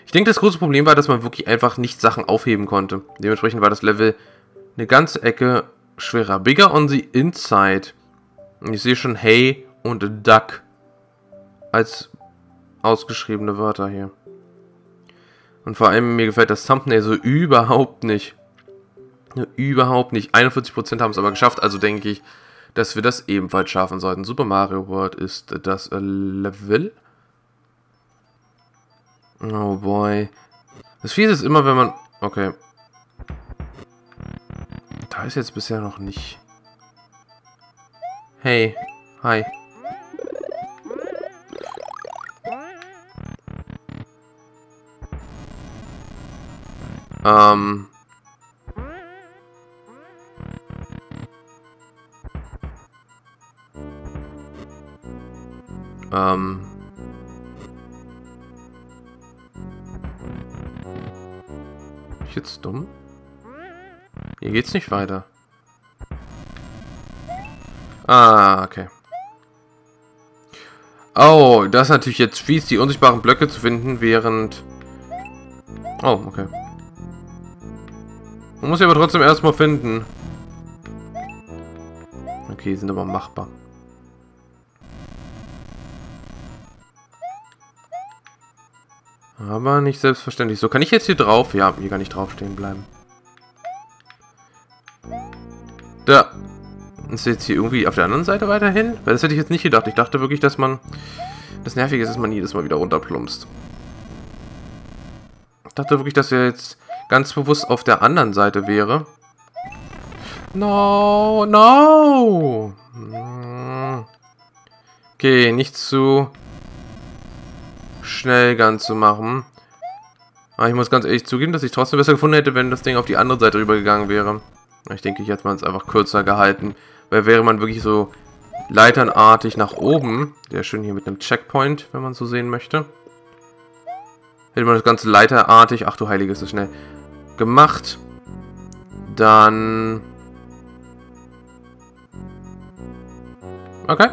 Ich denke, das große Problem war, dass man wirklich einfach nicht Sachen aufheben konnte. Dementsprechend war das Level eine ganze Ecke schwerer. Bigger on the inside. Und ich sehe schon Hey und Duck als ausgeschriebene Wörter hier. Und vor allem, mir gefällt das Thumbnail so überhaupt nicht. Überhaupt nicht. 41% haben es aber geschafft, also denke ich, dass wir das ebenfalls schaffen sollten. Super Mario World ist das Level. Oh boy. Das Fiese ist immer, wenn man... Okay. Da ist jetzt bisher noch nicht... Hey. Hi. Bin ich jetzt dumm? Hier geht's nicht weiter. Ah, okay. Oh, das ist natürlich jetzt fies, die unsichtbaren Blöcke zu finden, während... Oh, okay. Man muss sie aber trotzdem erstmal finden. Okay, sind aber machbar. Aber nicht selbstverständlich. So, kann ich jetzt hier drauf? Ja, hier kann ich drauf stehen bleiben. Da. Ist jetzt hier irgendwie auf der anderen Seite weiterhin? Weil das hätte ich jetzt nicht gedacht. Ich dachte wirklich, dass man... Das Nervige ist, dass man jedes Mal wieder runterplumpst. Ich dachte wirklich, dass er jetzt ganz bewusst auf der anderen Seite wäre. No, no! Okay, nicht zu schnell ganz zu machen. Aber ich muss ganz ehrlich zugeben, dass ich trotzdem besser gefunden hätte, wenn das Ding auf die andere Seite rübergegangen wäre. Ich denke, ich hätte man es einfach kürzer gehalten. Weil wäre man wirklich so leiternartig nach oben, sehr schön hier mit einem Checkpoint, wenn man so sehen möchte, hätte man das Ganze leiterartig, ach du Heiliges, so schnell, gemacht, dann... Okay.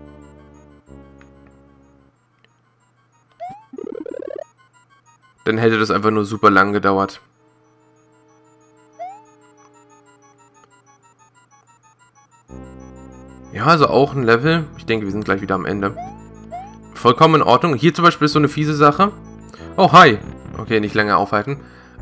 Dann hätte das einfach nur super lang gedauert. Ja, also auch ein Level. Ich denke, wir sind gleich wieder am Ende. Vollkommen in Ordnung. Hier zum Beispiel ist so eine fiese Sache. Oh, hi. Okay, nicht länger aufhalten.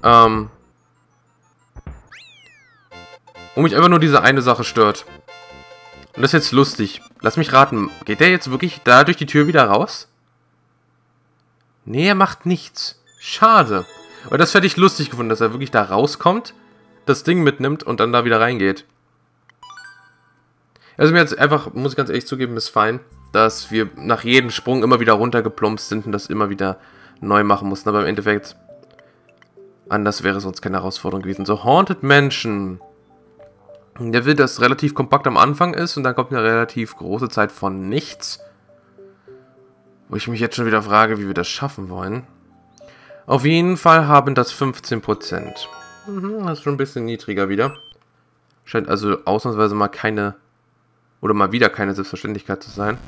Wo mich einfach nur diese eine Sache stört. Und das ist jetzt lustig. Lass mich raten. Geht der jetzt wirklich da durch die Tür wieder raus? Nee, er macht nichts. Schade. Aber das hätte ich lustig gefunden, dass er wirklich da rauskommt, das Ding mitnimmt und dann da wieder reingeht. Also mir jetzt einfach, muss ich ganz ehrlich zugeben, missfallen, dass wir nach jedem Sprung immer wieder runtergeplumpst sind und das immer wieder neu machen mussten. Aber im Endeffekt, anders wäre es sonst keine Herausforderung gewesen. So, Haunted Mansion. Der will, das relativ kompakt am Anfang ist und dann kommt eine relativ große Zeit von nichts. Wo ich mich jetzt schon wieder frage, wie wir das schaffen wollen. Auf jeden Fall haben das 15%. Das ist schon ein bisschen niedriger wieder. Scheint also ausnahmsweise mal keine... Oder mal wieder keine Selbstverständlichkeit zu sein.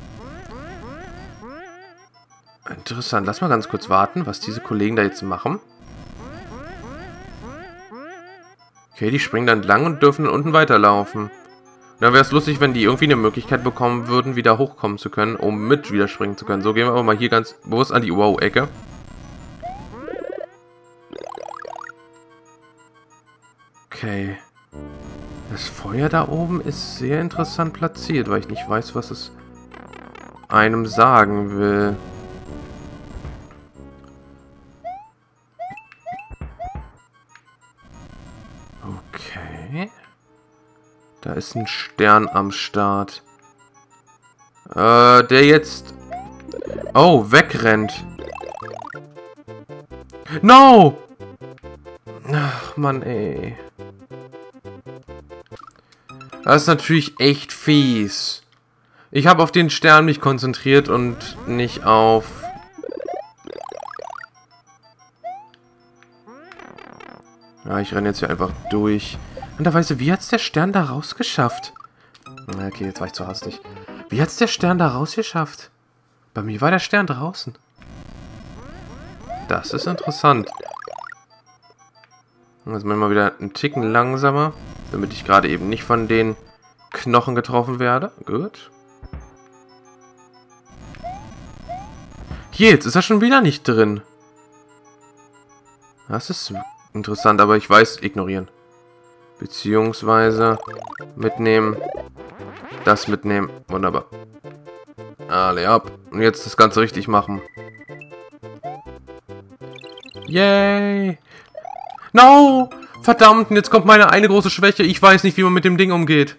Interessant. Lass mal ganz kurz warten, was diese Kollegen da jetzt machen. Okay, die springen dann entlang und dürfen dann unten weiterlaufen. Und dann wäre es lustig, wenn die irgendwie eine Möglichkeit bekommen würden, wieder hochkommen zu können, um mit wieder springen zu können. So, gehen wir aber mal hier ganz bewusst an die Wow-Ecke. Okay. Das Feuer da oben ist sehr interessant platziert, weil ich nicht weiß, was es einem sagen will. Okay. Da ist ein Stern am Start. Der jetzt... Oh, wegrennt. No! Ach, Mann, ey. Das ist natürlich echt fies. Ich habe auf den Stern mich konzentriert und nicht auf... Ja, ich renne jetzt hier einfach durch. Und da weißt du, wie hat's der Stern da rausgeschafft? Okay, jetzt war ich zu hastig. Wie hat's der Stern da rausgeschafft? Bei mir war der Stern draußen. Das ist interessant. Jetzt mal wieder einen Ticken langsamer, damit ich gerade eben nicht von den Knochen getroffen werde. Gut. Hier, jetzt ist er schon wieder nicht drin. Das ist interessant, aber ich weiß, ignorieren. Beziehungsweise mitnehmen. Das mitnehmen. Wunderbar. Alle ab. Und jetzt das Ganze richtig machen. Yay! No! Verdammt, jetzt kommt meine eine große Schwäche. Ich weiß nicht, wie man mit dem Ding umgeht.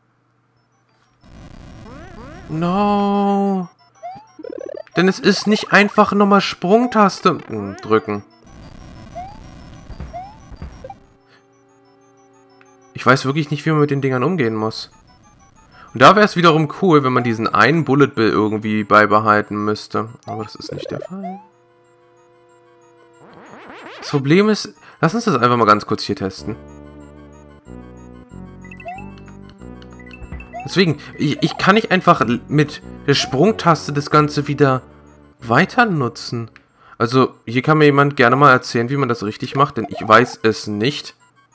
No! Denn es ist nicht einfach nochmal Sprungtaste drücken. Ich weiß wirklich nicht, wie man mit den Dingern umgehen muss. Und da wäre es wiederum cool, wenn man diesen einen Bullet Bill irgendwie beibehalten müsste. Aber das ist nicht der Fall. Das Problem ist, lass uns das einfach mal ganz kurz hier testen. Deswegen, ich kann nicht einfach mit der Sprungtaste das Ganze wieder weiter nutzen. Also, hier kann mir jemand gerne mal erzählen, wie man das richtig macht, denn ich weiß es nicht.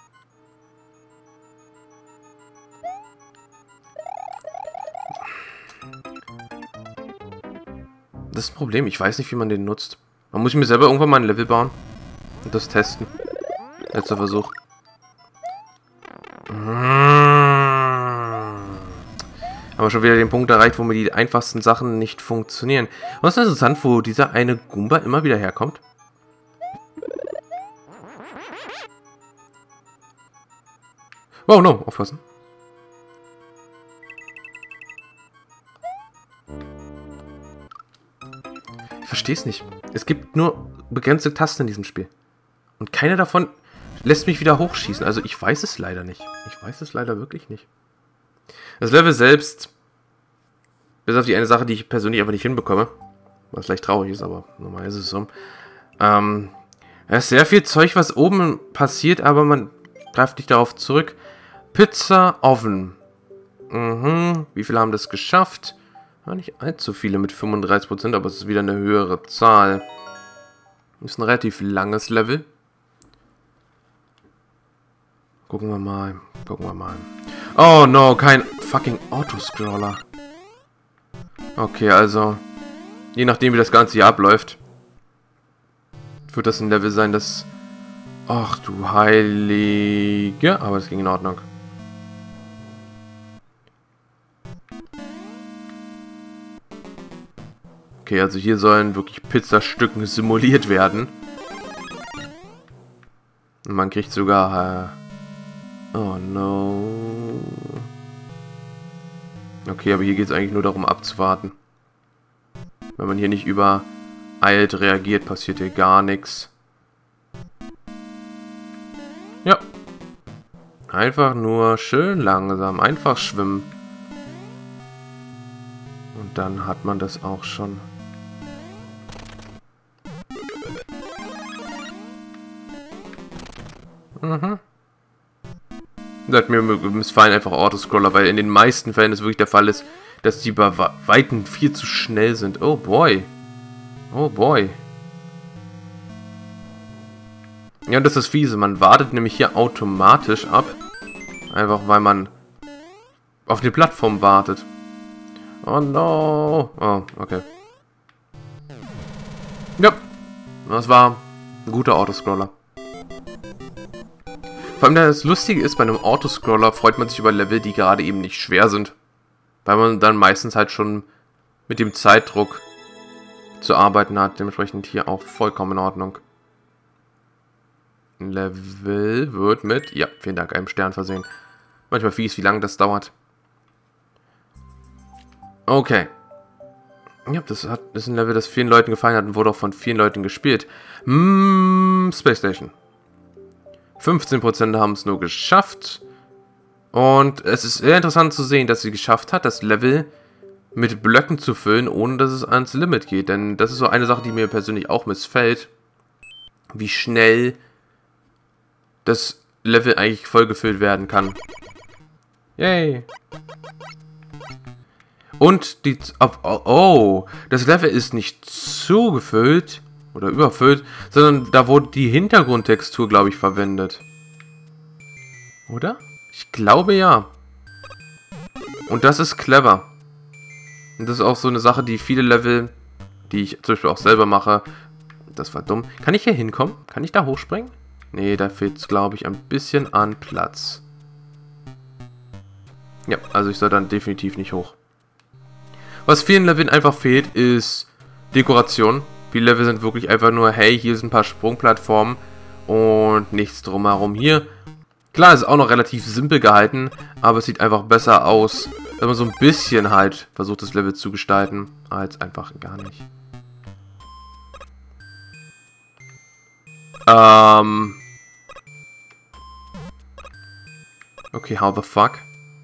Das ist ein Problem, ich weiß nicht, wie man den nutzt. Man muss mir selber irgendwann mal ein Level bauen und das testen. Letzter Versuch. Haben wir schon wieder den Punkt erreicht, wo mir die einfachsten Sachen nicht funktionieren. Und es ist interessant, wo dieser eine Goomba immer wieder herkommt. Oh no, aufpassen. Ich verstehe es nicht. Es gibt nur begrenzte Tasten in diesem Spiel. Und keiner davon lässt mich wieder hochschießen. Also ich weiß es leider nicht. Ich weiß es leider wirklich nicht. Das Level selbst, bis auf die eine Sache, die ich persönlich einfach nicht hinbekomme, was vielleicht traurig ist, aber normal ist es so. Da ist sehr viel Zeug, was oben passiert, aber man greift nicht darauf zurück. Pizza, Oven. Wie viele haben das geschafft? Ja, nicht allzu viele mit 35%, aber es ist wieder eine höhere Zahl. Ist ein relativ langes Level. Gucken wir mal. Gucken wir mal. Oh no, kein fucking Autoscroller. Okay, also je nachdem, wie das Ganze hier abläuft, wird das ein Level sein, das... Ach du Heilige... Aber es ging in Ordnung. Okay, also hier sollen wirklich Pizzastücken simuliert werden. Und man kriegt sogar... oh no... Okay, aber hier geht es eigentlich nur darum abzuwarten. Wenn man hier nicht übereilt reagiert, passiert hier gar nichts. Ja. Einfach nur schön langsam, einfach schwimmen. Und dann hat man das auch schon. Sagt mir missfallen einfach Autoscroller, weil in den meisten Fällen es wirklich der Fall ist, dass die bei Weitem viel zu schnell sind. Oh boy. Oh boy. Ja, das ist fiese. Man wartet nämlich hier automatisch ab. Einfach weil man auf die Plattform wartet. Oh no. Oh, okay. Ja. Das war ein guter Autoscroller. Vor allem das Lustige ist, bei einem Autoscroller freut man sich über Level, die gerade eben nicht schwer sind. Weil man dann meistens halt schon mit dem Zeitdruck zu arbeiten hat. Dementsprechend hier auch vollkommen in Ordnung. Ein Level wird mit, ja, vielen Dank, einem Stern versehen. Manchmal fies, wie lange das dauert. Okay. Ja, das ist ein Level, das vielen Leuten gefallen hat und wurde auch von vielen Leuten gespielt. Space Station. 15% haben es nur geschafft. Und es ist sehr interessant zu sehen, dass sie geschafft hat, das Level mit Blöcken zu füllen, ohne dass es ans Limit geht. Denn das ist so eine Sache, die mir persönlich auch missfällt. Wie schnell das Level eigentlich vollgefüllt werden kann. Yay! Und die... Oh, das Level ist nicht zugefüllt, oder überfüllt, sondern da wurde die Hintergrundtextur, glaube ich, verwendet. Oder? Ich glaube ja. Und das ist clever. Und das ist auch so eine Sache, die viele Level, die ich zum Beispiel auch selber mache, das war dumm. Kann ich hier hinkommen? Kann ich da hochspringen? Nee, da fehlt es, glaube ich, ein bisschen an Platz. Ja, also ich soll dann definitiv nicht hoch. Was vielen Leveln einfach fehlt, ist Dekoration. Viele Level sind wirklich einfach nur, hey, hier sind ein paar Sprungplattformen und nichts drumherum hier. Klar, ist auch noch relativ simpel gehalten, aber es sieht einfach besser aus, wenn man so ein bisschen halt versucht, das Level zu gestalten, als einfach gar nicht. Okay, how the fuck?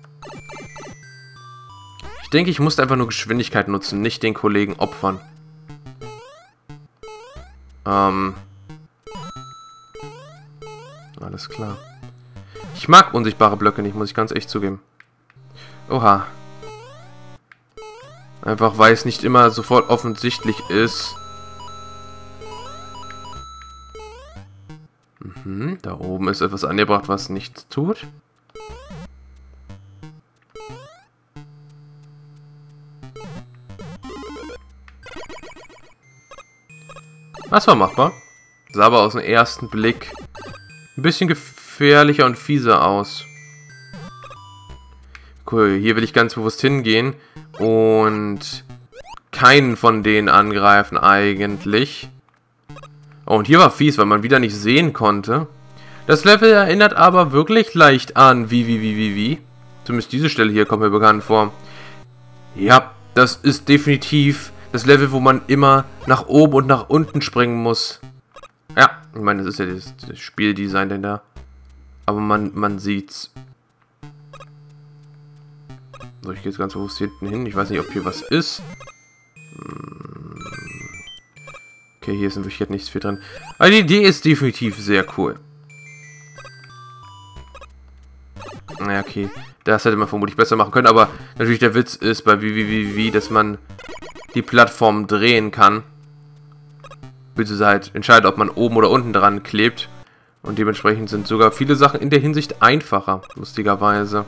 Ich denke, ich musste einfach nur Geschwindigkeit nutzen, nicht den Kollegen opfern. Alles klar. Ich mag unsichtbare Blöcke nicht, muss ich ganz echt zugeben. Oha. Einfach, weil es nicht immer sofort offensichtlich ist. Da oben ist etwas angebracht, was nichts tut. Das war machbar. Sah aber aus dem ersten Blick ein bisschen gefährlicher und fieser aus. Cool, hier will ich ganz bewusst hingehen und keinen von denen angreifen eigentlich. Oh, und hier war fies, weil man wieder nicht sehen konnte. Das Level erinnert aber wirklich leicht an wie. Zumindest diese Stelle hier kommt mir bekannt vor. Ja, das ist definitiv das Level, wo man immer nach oben und nach unten springen muss. Ja, ich meine, das ist ja das Spieldesign denn da. Aber man sieht's. So, ich gehe jetzt ganz bewusst hier hinten hin. Ich weiß nicht, ob hier was ist. Okay, hier ist in Wirklichkeit nichts viel drin. Aber die Idee ist definitiv sehr cool. Naja, okay. Das hätte man vermutlich besser machen können. Aber natürlich der Witz ist bei wie, dass man die Plattform drehen kann. Beziehungsweise halt entscheidet, ob man oben oder unten dran klebt. Und dementsprechend sind sogar viele Sachen in der Hinsicht einfacher, lustigerweise.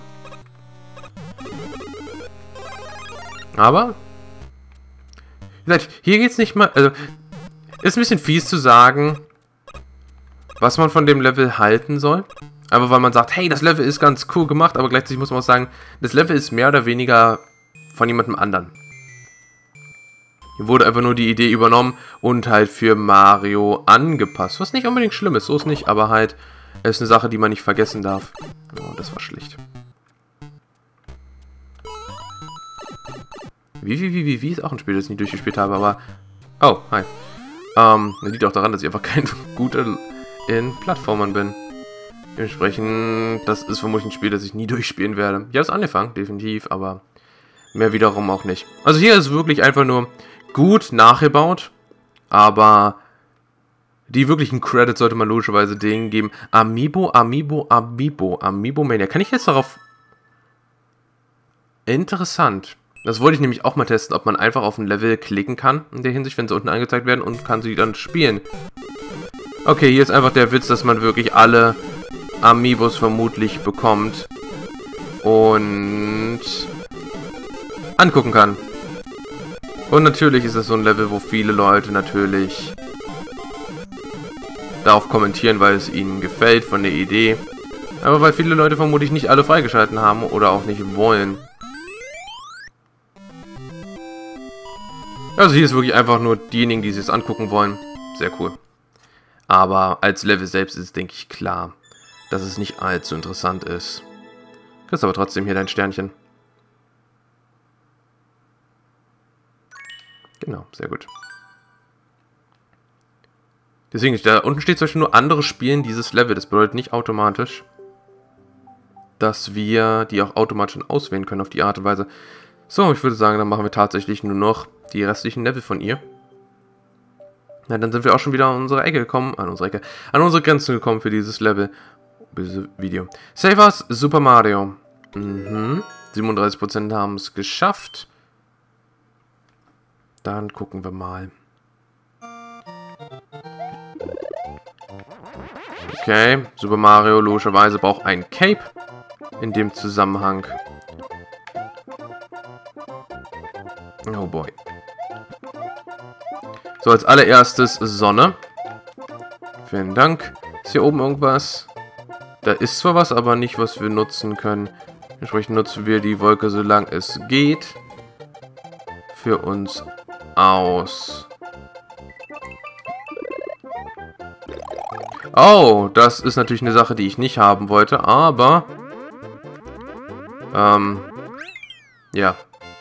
Aber, wie gesagt, hier geht es nicht mal, also, ist ein bisschen fies zu sagen, was man von dem Level halten soll. Aber weil man sagt, hey, das Level ist ganz cool gemacht, aber gleichzeitig muss man auch sagen, das Level ist mehr oder weniger von jemandem anderen. Hier wurde einfach nur die Idee übernommen und halt für Mario angepasst. Was nicht unbedingt schlimm ist, so ist nicht, aber halt, es ist eine Sache, die man nicht vergessen darf. Oh, das war schlicht. Wie ist auch ein Spiel, das ich nicht durchgespielt habe, aber... Oh, hi. Das liegt auch daran, dass ich einfach kein guter in Plattformern bin. Dementsprechend, das ist vermutlich ein Spiel, das ich nie durchspielen werde. Ich habe es angefangen, definitiv, aber mehr wiederum auch nicht. Also hier ist wirklich einfach nur gut nachgebaut, aber die wirklichen Credits sollte man logischerweise denen geben. Amiibo Mania. Kann ich jetzt darauf... Interessant. Das wollte ich nämlich auch mal testen, ob man einfach auf ein Level klicken kann, in der Hinsicht, wenn sie unten angezeigt werden, und kann sie dann spielen. Okay, hier ist einfach der Witz, dass man wirklich alle Amiibos vermutlich bekommt und angucken kann. Und natürlich ist es so ein Level, wo viele Leute natürlich darauf kommentieren, weil es ihnen gefällt von der Idee. Aber weil viele Leute vermutlich nicht alle freigeschalten haben oder auch nicht wollen. Also hier ist wirklich einfach nur diejenigen, die sich das angucken wollen. Sehr cool. Aber als Level selbst ist, denke ich, klar, dass es nicht allzu interessant ist. Du kriegst aber trotzdem hier dein Sternchen. Genau, sehr gut. Deswegen, da unten steht zum Beispiel nur andere spielen dieses Level. Das bedeutet nicht automatisch, dass wir die auch automatisch auswählen können auf die Art und Weise. So, ich würde sagen, dann machen wir tatsächlich nur noch die restlichen Level von ihr. Na, dann sind wir auch schon wieder an unsere Ecke gekommen, an unsere Grenzen gekommen für dieses Level, dieses Video. Save Us, Super Mario. 37% haben es geschafft. Dann gucken wir mal. Okay, Super Mario logischerweise braucht ein Cape in dem Zusammenhang. Oh boy. So, als allererstes Sonne. Vielen Dank. Ist hier oben irgendwas? Da ist zwar was, aber nicht, was wir nutzen können. Entsprechend nutzen wir die Wolke, solange es geht, für uns aus. Oh, das ist natürlich eine Sache, die ich nicht haben wollte, aber ja.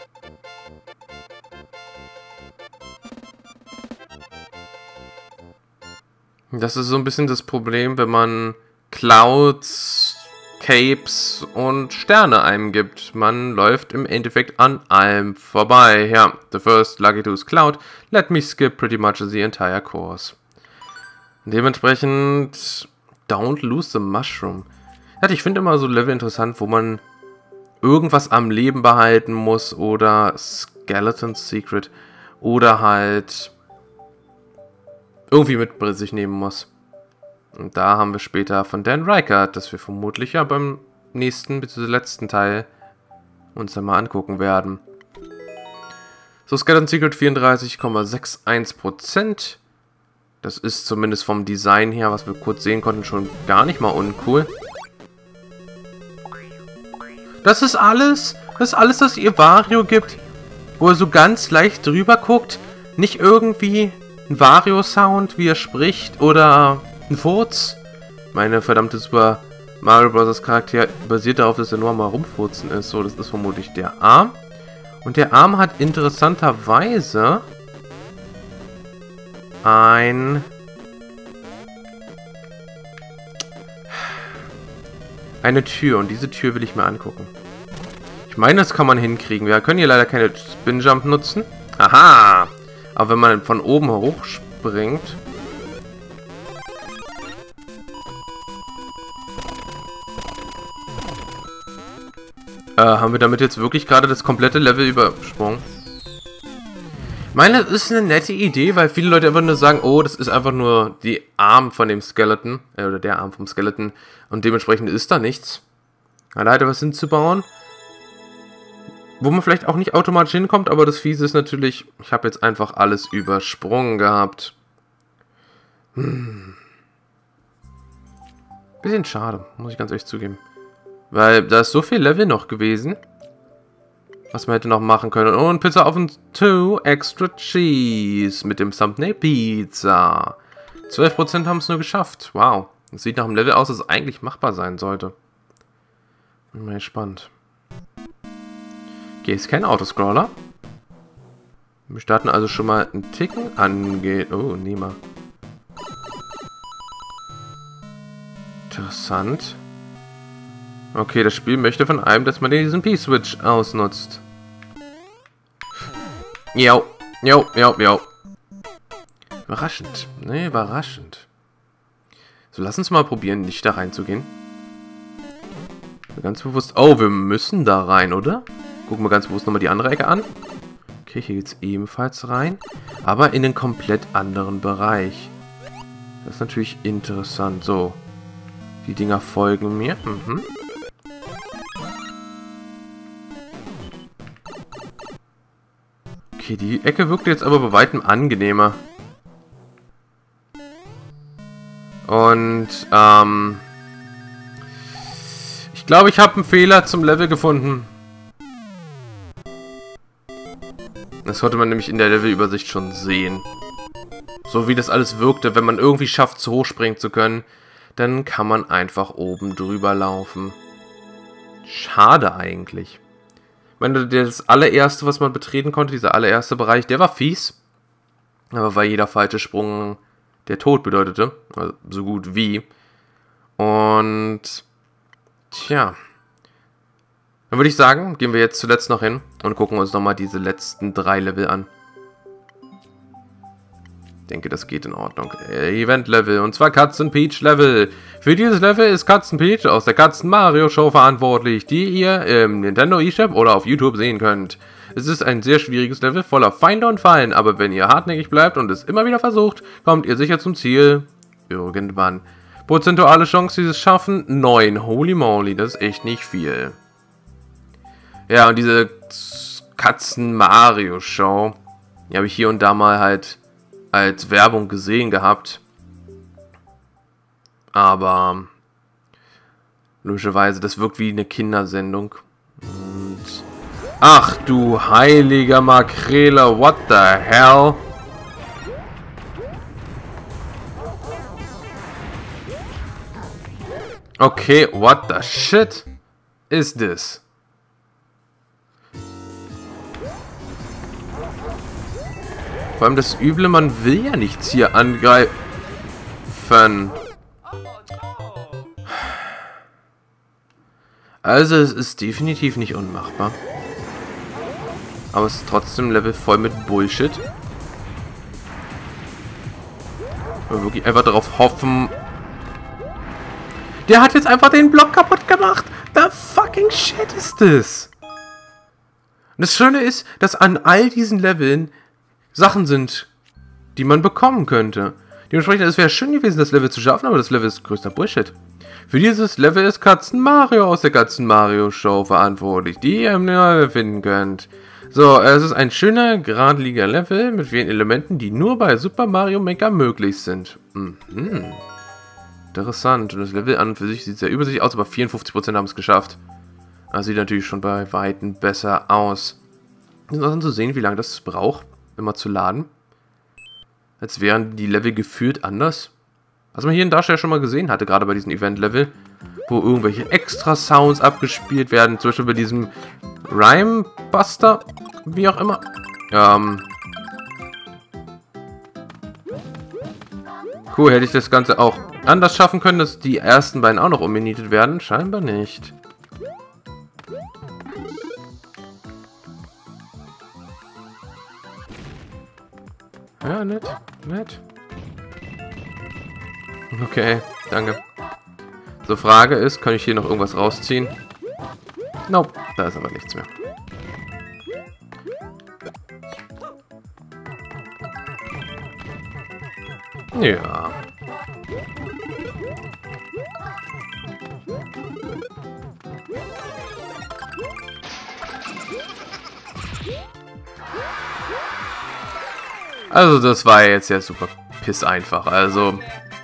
Das ist so ein bisschen das Problem, wenn man Clouds, Capes und Sterne eingibt. Man läuft im Endeffekt an allem vorbei. Ja, the first lucky to is Cloud. Let me skip pretty much the entire course. Dementsprechend, don't lose the mushroom. Ja, ich finde immer so Level interessant, wo man irgendwas am Leben behalten muss oder Skeleton's Secret oder halt irgendwie mit sich nehmen muss. Und da haben wir später von Dan Reichert, das wir vermutlich ja beim nächsten bzw. letzten Teil uns dann mal angucken werden. So, Skeleton's Secret 34,61%. Das ist zumindest vom Design her, was wir kurz sehen konnten, schon gar nicht mal uncool. Das ist alles? Das ist alles, was ihr Wario gibt? Wo er so ganz leicht drüber guckt? Nicht irgendwie ein Wario-Sound, wie er spricht? Oder ein Furz? Meine verdammte Super Mario Bros. Charakter basiert darauf, dass er nur mal rumfurzen ist. So, das ist vermutlich der Arm. Und der Arm hat interessanterweise eine Tür. Und diese Tür will ich mir angucken. Ich meine, das kann man hinkriegen. Wir können hier leider keine Spin Jump nutzen. Aha! Aber wenn man von oben hoch springt. Haben wir damit jetzt wirklich gerade das komplette Level übersprungen? Ich meine, das ist eine nette Idee, weil viele Leute einfach nur sagen, oh, das ist einfach nur die Arm von dem Skeleton, oder der Arm vom Skeleton, und dementsprechend ist da nichts. Leider was hinzubauen, wo man vielleicht auch nicht automatisch hinkommt, aber das Fiese ist natürlich, ich habe jetzt einfach alles übersprungen gehabt. Bisschen schade, muss ich ganz ehrlich zugeben. Weil da ist so viel Level noch gewesen, was man hätte noch machen können. Und Pizza Oven 2 Extra Cheese mit dem Thumbnail Pizza. 12% haben es nur geschafft. Wow. Das sieht nach einem Level aus, das eigentlich machbar sein sollte. Bin mal gespannt. Okay, ist kein Autoscroller. Wir starten also schon mal einen Ticken angeht. Oh, Nehmer. Interessant. Okay, das Spiel möchte von einem, dass man diesen P-Switch ausnutzt. Jo, jo, jo, jo. Überraschend. Ne, überraschend. So, lass uns mal probieren, nicht da reinzugehen. Ganz bewusst. Oh, wir müssen da rein, oder? Gucken wir ganz bewusst nochmal die andere Ecke an. Okay, hier geht's ebenfalls rein. Aber in einen komplett anderen Bereich. Das ist natürlich interessant. So. Die Dinger folgen mir. Mhm. Okay, die Ecke wirkt jetzt aber bei weitem angenehmer. Und, ich glaube, ich habe einen Fehler zum Level gefunden. Das sollte man nämlich in der Levelübersicht schon sehen. So wie das alles wirkte, wenn man irgendwie schafft, zu hoch springen zu können, dann kann man einfach oben drüber laufen. Schade eigentlich. Ich meine, das allererste, was man betreten konnte, dieser allererste Bereich, der war fies. Aber weil jeder falsche Sprung der Tod bedeutete. Also so gut wie. Und tja. Dann würde ich sagen, gehen wir jetzt zuletzt noch hin und gucken uns nochmal diese letzten 3 Level an. Ich denke, das geht in Ordnung. Event-Level, und zwar Katzen Peach Level. Für dieses Level ist Katzen Peach aus der Katzen Mario Show verantwortlich, die ihr im Nintendo eShop oder auf YouTube sehen könnt. Es ist ein sehr schwieriges Level, voller Feinde und Fallen, aber wenn ihr hartnäckig bleibt und es immer wieder versucht, kommt ihr sicher zum Ziel. Irgendwann. Prozentuale Chance, dieses schaffen? 9. Holy moly, das ist echt nicht viel. Ja, und diese Katzen-Mario-Show, die habe ich hier und da mal halt als Werbung gesehen gehabt. Aber logischerweise, das wirkt wie eine Kindersendung. Und ach du heiliger Makrele, what the hell? Okay, what the shit is this? Vor allem das Üble, man will ja nichts hier angreifen. Also es ist definitiv nicht unmachbar. Aber es ist trotzdem Level voll mit Bullshit. Wir wirklich einfach darauf hoffen. Der hat jetzt einfach den Block kaputt gemacht. The fucking shit ist das? Und das Schöne ist, dass an all diesen Leveln Sachen sind, die man bekommen könnte. Dementsprechend, es wäre schön gewesen, das Level zu schaffen, aber das Level ist größter Bullshit. Für dieses Level ist Katzen Mario aus der Katzen Mario Show verantwortlich, die ihr im Level finden könnt. So, es ist ein schöner, geradliniger Level mit vielen Elementen, die nur bei Super Mario Maker möglich sind. Interessant. Und das Level an und für sich sieht sehr übersichtlich aus, aber 54% haben es geschafft. Das sieht natürlich schon bei Weitem besser aus. Interessant zu sehen, wie lange das braucht, immer zu laden. Als wären die Level gefühlt anders. Was man hier in Darsteller schon mal gesehen hatte, gerade bei diesem Event-Level, wo irgendwelche Extra-Sounds abgespielt werden, zum Beispiel bei diesem Rhyme-Buster, wie auch immer. Cool, hätte ich das Ganze auch anders schaffen können, dass die ersten beiden auch noch umgenietet werden? Scheinbar nicht. Ja, nett, nett. Okay, danke. So, Frage ist, kann ich hier noch irgendwas rausziehen? Nope, da ist aber nichts mehr. Ja. Also das war jetzt ja super piss einfach. Also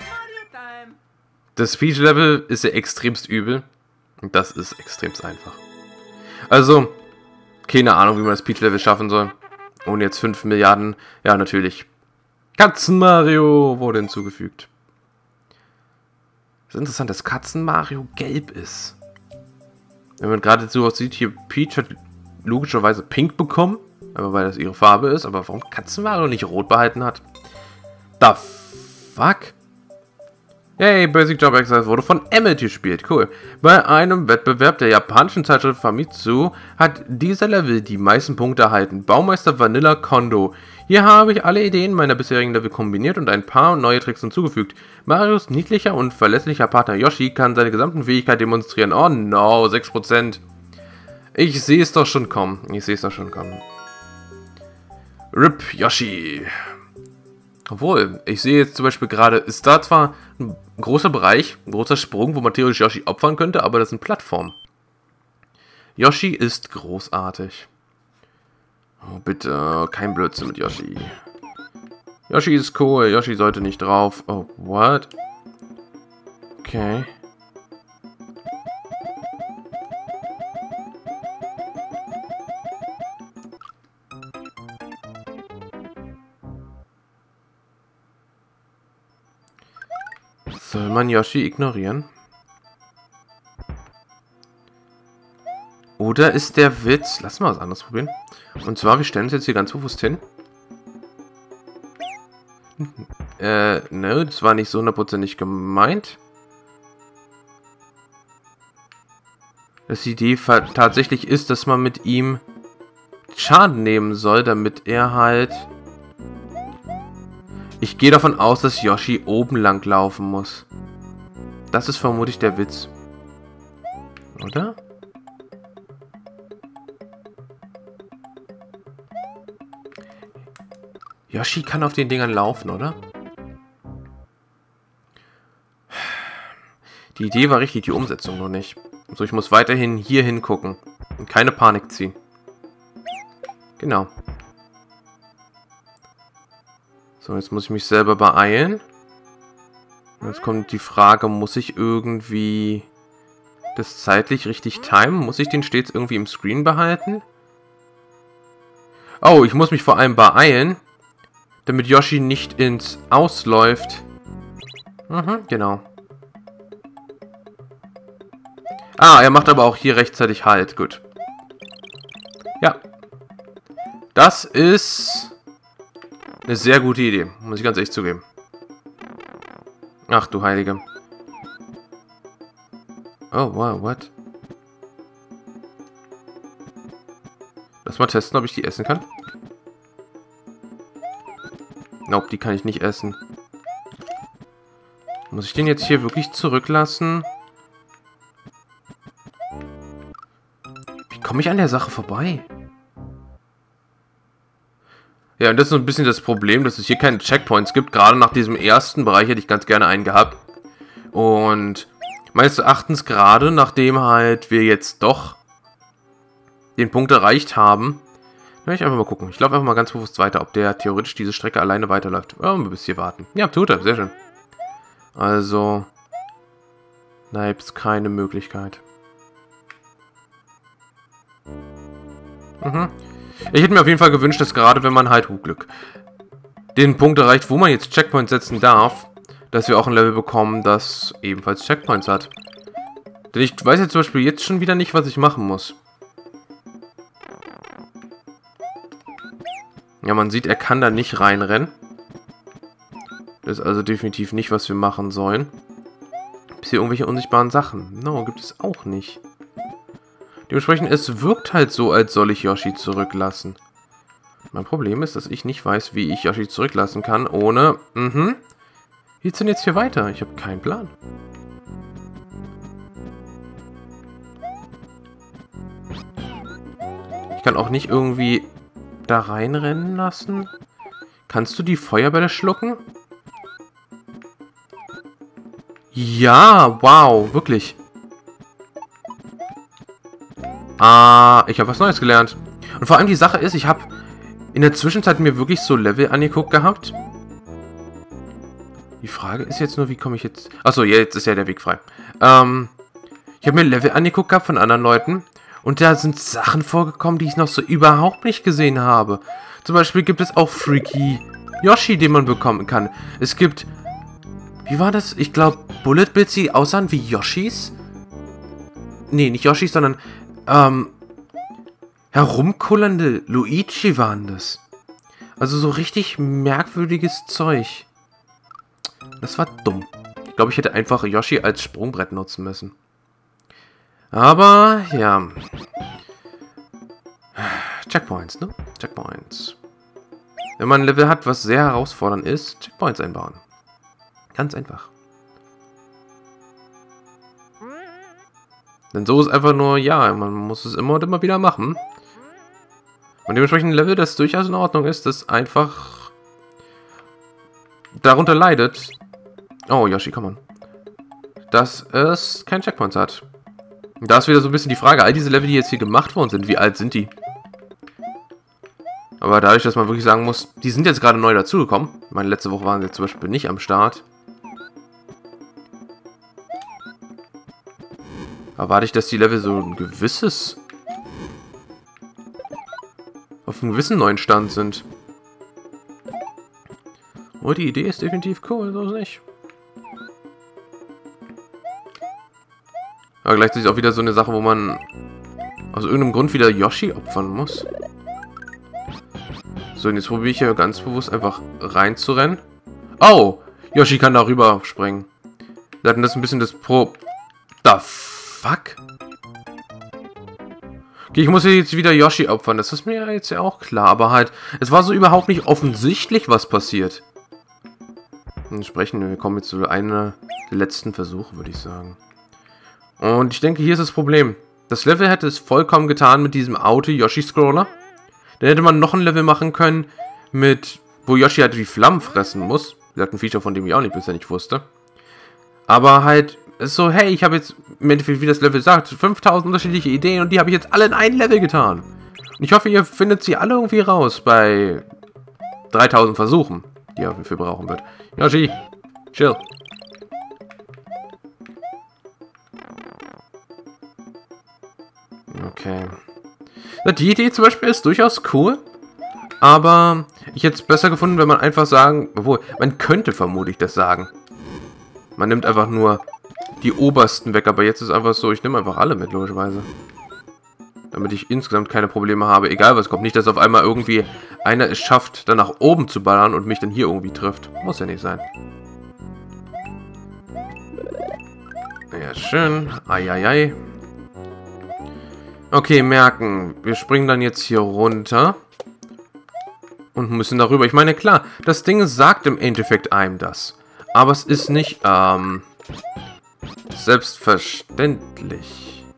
das Speech-Level ist ja extremst übel. Und das ist extremst einfach. Also, keine Ahnung, wie man das Speech-Level schaffen soll. Ohne jetzt 5 Milliarden. Ja, natürlich. Katzen-Mario wurde hinzugefügt. Es ist interessant, dass Katzen-Mario gelb ist. Wenn man gerade so sieht, hier Peach hat logischerweise pink bekommen. Aber weil das ihre Farbe ist. Aber warum Katzen-Mario nicht rot behalten hat? The fuck? Yay, Basic Jump Exercise wurde von Emmett gespielt. Cool. Bei einem Wettbewerb der japanischen Zeitschrift Famitsu hat dieser Level die meisten Punkte erhalten. Baumeister Vanilla Kondo. Hier habe ich alle Ideen meiner bisherigen Level kombiniert und ein paar neue Tricks hinzugefügt. Marios niedlicher und verlässlicher Partner Yoshi kann seine gesamten Fähigkeiten demonstrieren. Oh no, 6%. Ich sehe es doch schon kommen. Ich sehe es doch schon kommen. RIP Yoshi. Obwohl, ich sehe jetzt zum Beispiel gerade, ist da zwar ein großer Bereich, ein großer Sprung, wo man theoretisch Yoshi opfern könnte, aber das sind Plattformen. Yoshi ist großartig. Oh, bitte, kein Blödsinn mit Yoshi. Yoshi ist cool, Yoshi sollte nicht drauf. Oh, what? Okay. Soll man Yoshi ignorieren? Oder ist der Witz... Lass mal was anderes probieren. Und zwar, wir stellen uns jetzt hier ganz bewusst hin. Ne, das war nicht so hundertprozentig gemeint. Dass die Idee tatsächlich ist, dass man mit ihm Schaden nehmen soll, damit er halt... Ich gehe davon aus, dass Yoshi oben lang laufen muss. Das ist vermutlich der Witz. Oder? Yoshi kann auf den Dingern laufen, oder? Die Idee war richtig, die Umsetzung nur nicht. So, ich muss weiterhin hier hingucken. Und keine Panik ziehen. Genau. So, jetzt muss ich mich selber beeilen. Und jetzt kommt die Frage, muss ich irgendwie das zeitlich richtig timen? Muss ich den stets irgendwie im Screen behalten? Oh, ich muss mich vor allem beeilen, damit Yoshi nicht ins Aus läuft. Mhm, genau. Ah, er macht aber auch hier rechtzeitig Halt. Gut. Ja. Das ist eine sehr gute Idee, muss ich ganz ehrlich zugeben. Ach du Heilige. Oh, wow, what? Lass mal testen, ob ich die essen kann. Nope, die kann ich nicht essen. Muss ich den jetzt hier wirklich zurücklassen? Wie komme ich an der Sache vorbei? Ja, und das ist so ein bisschen das Problem, dass es hier keine Checkpoints gibt. Gerade nach diesem ersten Bereich hätte ich ganz gerne einen gehabt. Und meines Erachtens gerade, nachdem halt wir jetzt doch den Punkt erreicht haben, werde ich einfach mal gucken. Ich laufe einfach mal ganz bewusst weiter, ob der theoretisch diese Strecke alleine weiterläuft. Ja, wir bis hier warten. Ja, tut er. Sehr schön. Also, da gibt es keine Möglichkeit. Mhm. Ich hätte mir auf jeden Fall gewünscht, dass gerade wenn man halt, Glück, den Punkt erreicht, wo man jetzt Checkpoints setzen darf, dass wir auch ein Level bekommen, das ebenfalls Checkpoints hat. Denn ich weiß jetzt zum Beispiel jetzt schon wieder nicht, was ich machen muss. Ja, man sieht, er kann da nicht reinrennen. Das ist also definitiv nicht, was wir machen sollen. Gibt es hier irgendwelche unsichtbaren Sachen? No, gibt es auch nicht. Dementsprechend, es wirkt halt so, als soll ich Yoshi zurücklassen. Mein Problem ist, dass ich nicht weiß, wie ich Yoshi zurücklassen kann, ohne... Wie geht's denn jetzt hier weiter? Ich habe keinen Plan. Ich kann auch nicht irgendwie da reinrennen lassen. Kannst du die Feuerbälle schlucken? Ja, wow, wirklich. Ich habe was Neues gelernt. Und vor allem die Sache ist, ich habe in der Zwischenzeit mir wirklich so Level angeguckt gehabt. Die Frage ist jetzt nur, wie komme ich jetzt... Achso, jetzt ist ja der Weg frei. Ich habe mir Level angeguckt gehabt von anderen Leuten. Und da sind Sachen vorgekommen, die ich noch so überhaupt nicht gesehen habe. Zum Beispiel gibt es auch Freaky Yoshi, den man bekommen kann. Es gibt... Wie war das? Ich glaube, Bullet Bills, die aussahen wie Yoshis. Nee, nicht Yoshis, sondern... herumkullernde Luigi waren das. Also so richtig merkwürdiges Zeug. Das war dumm. Ich glaube, ich hätte einfach Yoshi als Sprungbrett nutzen müssen. Aber, ja. Checkpoints, ne? Checkpoints. Wenn man ein Level hat, was sehr herausfordernd ist, Checkpoints einbauen. Ganz einfach. Denn so ist einfach nur, ja, man muss es immer und immer wieder machen. Und dementsprechend ein Level, das durchaus in Ordnung ist, das einfach darunter leidet. Oh, Yoshi, komm on. Dass es kein Checkpoints hat. Da ist wieder so ein bisschen die Frage, all diese Level, die jetzt hier gemacht worden sind, wie alt sind die? Aber dadurch, dass man wirklich sagen muss, die sind jetzt gerade neu dazugekommen. Meine letzte Woche waren sie zum Beispiel nicht am Start. Erwarte ich, dass die Level so ein gewisses... auf einem gewissen neuen Stand sind. Oh, die Idee ist definitiv cool, so ist nicht. Aber gleichzeitig auch wieder so eine Sache, wo man aus irgendeinem Grund wieder Yoshi opfern muss. So, und jetzt probiere ich hier ganz bewusst einfach reinzurennen. Oh! Yoshi kann da rüber springen. Wir hatten das ein bisschen das The fuck? Okay, ich muss hier jetzt wieder Yoshi opfern. Das ist mir jetzt ja auch klar. Aber halt, es war so überhaupt nicht offensichtlich, was passiert. Entsprechend, wir kommen jetzt zu einer der letzten Versuche, würde ich sagen. Und ich denke, hier ist das Problem. Das Level hätte es vollkommen getan mit diesem Auto-Yoshi-Scroller. Dann hätte man noch ein Level machen können, mit wo Yoshi halt die Flammen fressen muss. Das ist ein Feature, von dem ich auch nicht bisher nicht wusste. Aber halt, Es ist so, hey, ich habe jetzt, im Endeffekt, wie das Level sagt, 5000 unterschiedliche Ideen und die habe ich jetzt alle in ein Level getan. Und ich hoffe, ihr findet sie alle irgendwie raus bei 3000 Versuchen, die ihr dafür brauchen wird. Yoshi, chill. Okay. Die Idee zum Beispiel ist durchaus cool, aber ich hätte es besser gefunden, wenn man einfach sagen, obwohl, man könnte vermutlich das sagen. Man nimmt einfach nur die obersten weg, aber jetzt ist einfach so, ich nehme einfach alle mit, logischerweise. Damit ich insgesamt keine Probleme habe, egal was kommt. Nicht, dass auf einmal irgendwie einer es schafft, dann nach oben zu ballern und mich dann hier irgendwie trifft. Muss ja nicht sein. Ja, schön. Eieiei. Okay, merken. Wir springen dann jetzt hier runter. Und müssen darüber. Ich meine, klar, das Ding sagt im Endeffekt einem das. Aber es ist nicht, selbstverständlich.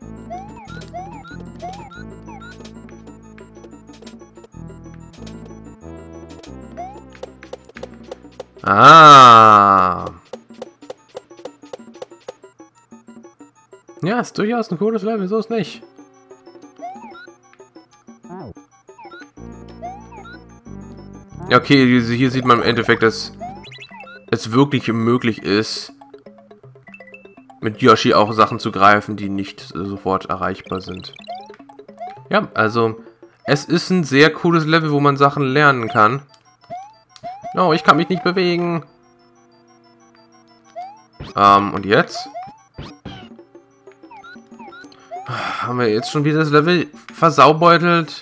Ah. Ja, ist durchaus ein cooles Level, so ist nicht. Ja, okay, hier sieht man im Endeffekt, dass es wirklich möglich ist, mit Yoshi auch Sachen zu greifen, die nicht sofort erreichbar sind. Ja, also, es ist ein sehr cooles Level, wo man Sachen lernen kann. Oh, ich kann mich nicht bewegen. Und jetzt? Haben wir jetzt schon wieder das Level versaubeutelt?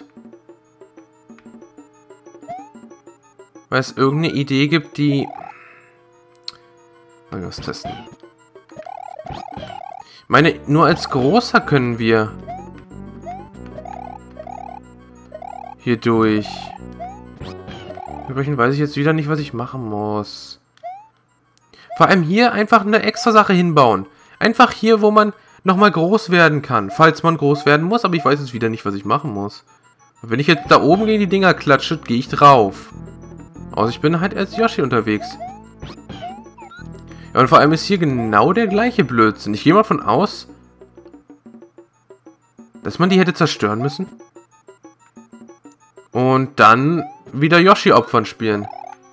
Weil es irgendeine Idee gibt, die... Mal was testen. Ich meine, nur als Großer können wir... hier durch. Übrigens weiß ich jetzt wieder nicht, was ich machen muss. Vor allem hier einfach eine extra Sache hinbauen. Einfach hier, wo man nochmal groß werden kann. Falls man groß werden muss, aber ich weiß jetzt wieder nicht, was ich machen muss. Und wenn ich jetzt da oben gegen die Dinger klatsche, gehe ich drauf. Also ich bin halt als Yoshi unterwegs. Ja, und vor allem ist hier genau der gleiche Blödsinn. Ich gehe mal von aus, dass man die hätte zerstören müssen. Und dann wieder Yoshi-Opfern spielen.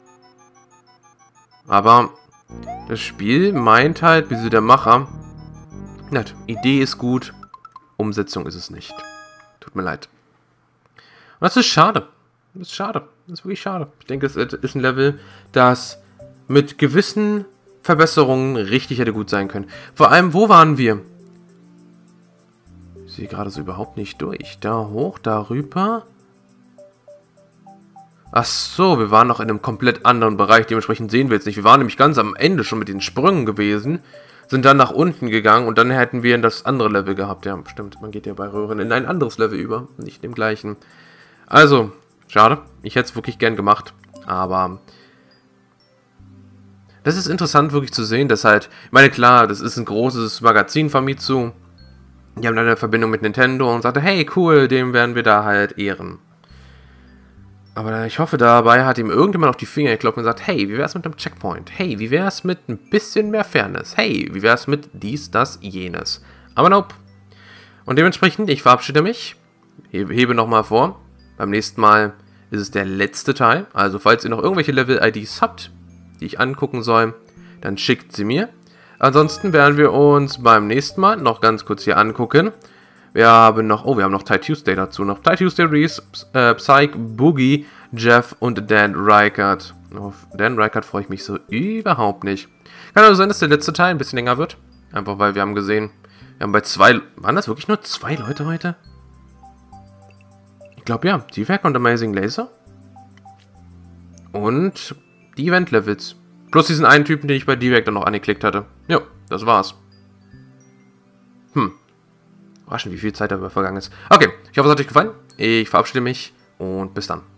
Aber das Spiel meint halt, wie so der Macher, nett, Idee ist gut, Umsetzung ist es nicht. Tut mir leid. Und das ist schade. Das ist schade. Das ist wirklich schade. Ich denke, es ist ein Level, das mit gewissen Verbesserungen richtig hätte gut sein können. Vor allem, wo waren wir? Ich sehe gerade so überhaupt nicht durch. Da hoch, da rüber. Ach so, wir waren noch in einem komplett anderen Bereich. Dementsprechend sehen wir jetzt nicht. Wir waren nämlich ganz am Ende schon mit den Sprüngen gewesen. Sind dann nach unten gegangen und dann hätten wir das andere Level gehabt. Ja, stimmt. Man geht ja bei Röhren in ein anderes Level über. Nicht dem gleichen. Also, schade. Ich hätte es wirklich gern gemacht. Aber das ist interessant wirklich zu sehen, dass halt... Ich meine, klar, das ist ein großes Magazin Famitsu. Die haben dann eine Verbindung mit Nintendo und sagte, hey, cool, dem werden wir da halt ehren. Aber ich hoffe, dabei hat ihm irgendjemand auf die Finger geklopft und gesagt, hey, wie wär's mit einem Checkpoint? Hey, wie wär's mit ein bisschen mehr Fairness? Hey, wie wär's mit dies, das, jenes? Aber nope. Und dementsprechend, ich verabschiede mich. Hebe nochmal vor. Beim nächsten Mal ist es der letzte Teil. Also, falls ihr noch irgendwelche Level-IDs habt, die ich angucken soll, dann schickt sie mir. Ansonsten werden wir uns beim nächsten Mal noch ganz kurz hier angucken. Wir haben noch, oh, wir haben noch Ty Tuesday dazu. Noch Ty Tuesday, Reese, Psyche, Boogie, Jeff und Dan Reichert. Auf Dan Reichert freue ich mich so überhaupt nicht. Kann also sein, dass der letzte Teil ein bisschen länger wird. Einfach weil wir haben gesehen, wir haben bei 2, waren das wirklich nur 2 Leute heute? Ich glaube ja, D-Vac und Amazing Laser. Und die Event-Levels. Plus diesen einen Typen, den ich bei D-Vac dann noch angeklickt hatte. Jo, das war's. Überraschend, wie viel Zeit dabei vergangen ist. Okay, ich hoffe, es hat euch gefallen. Ich verabschiede mich und bis dann.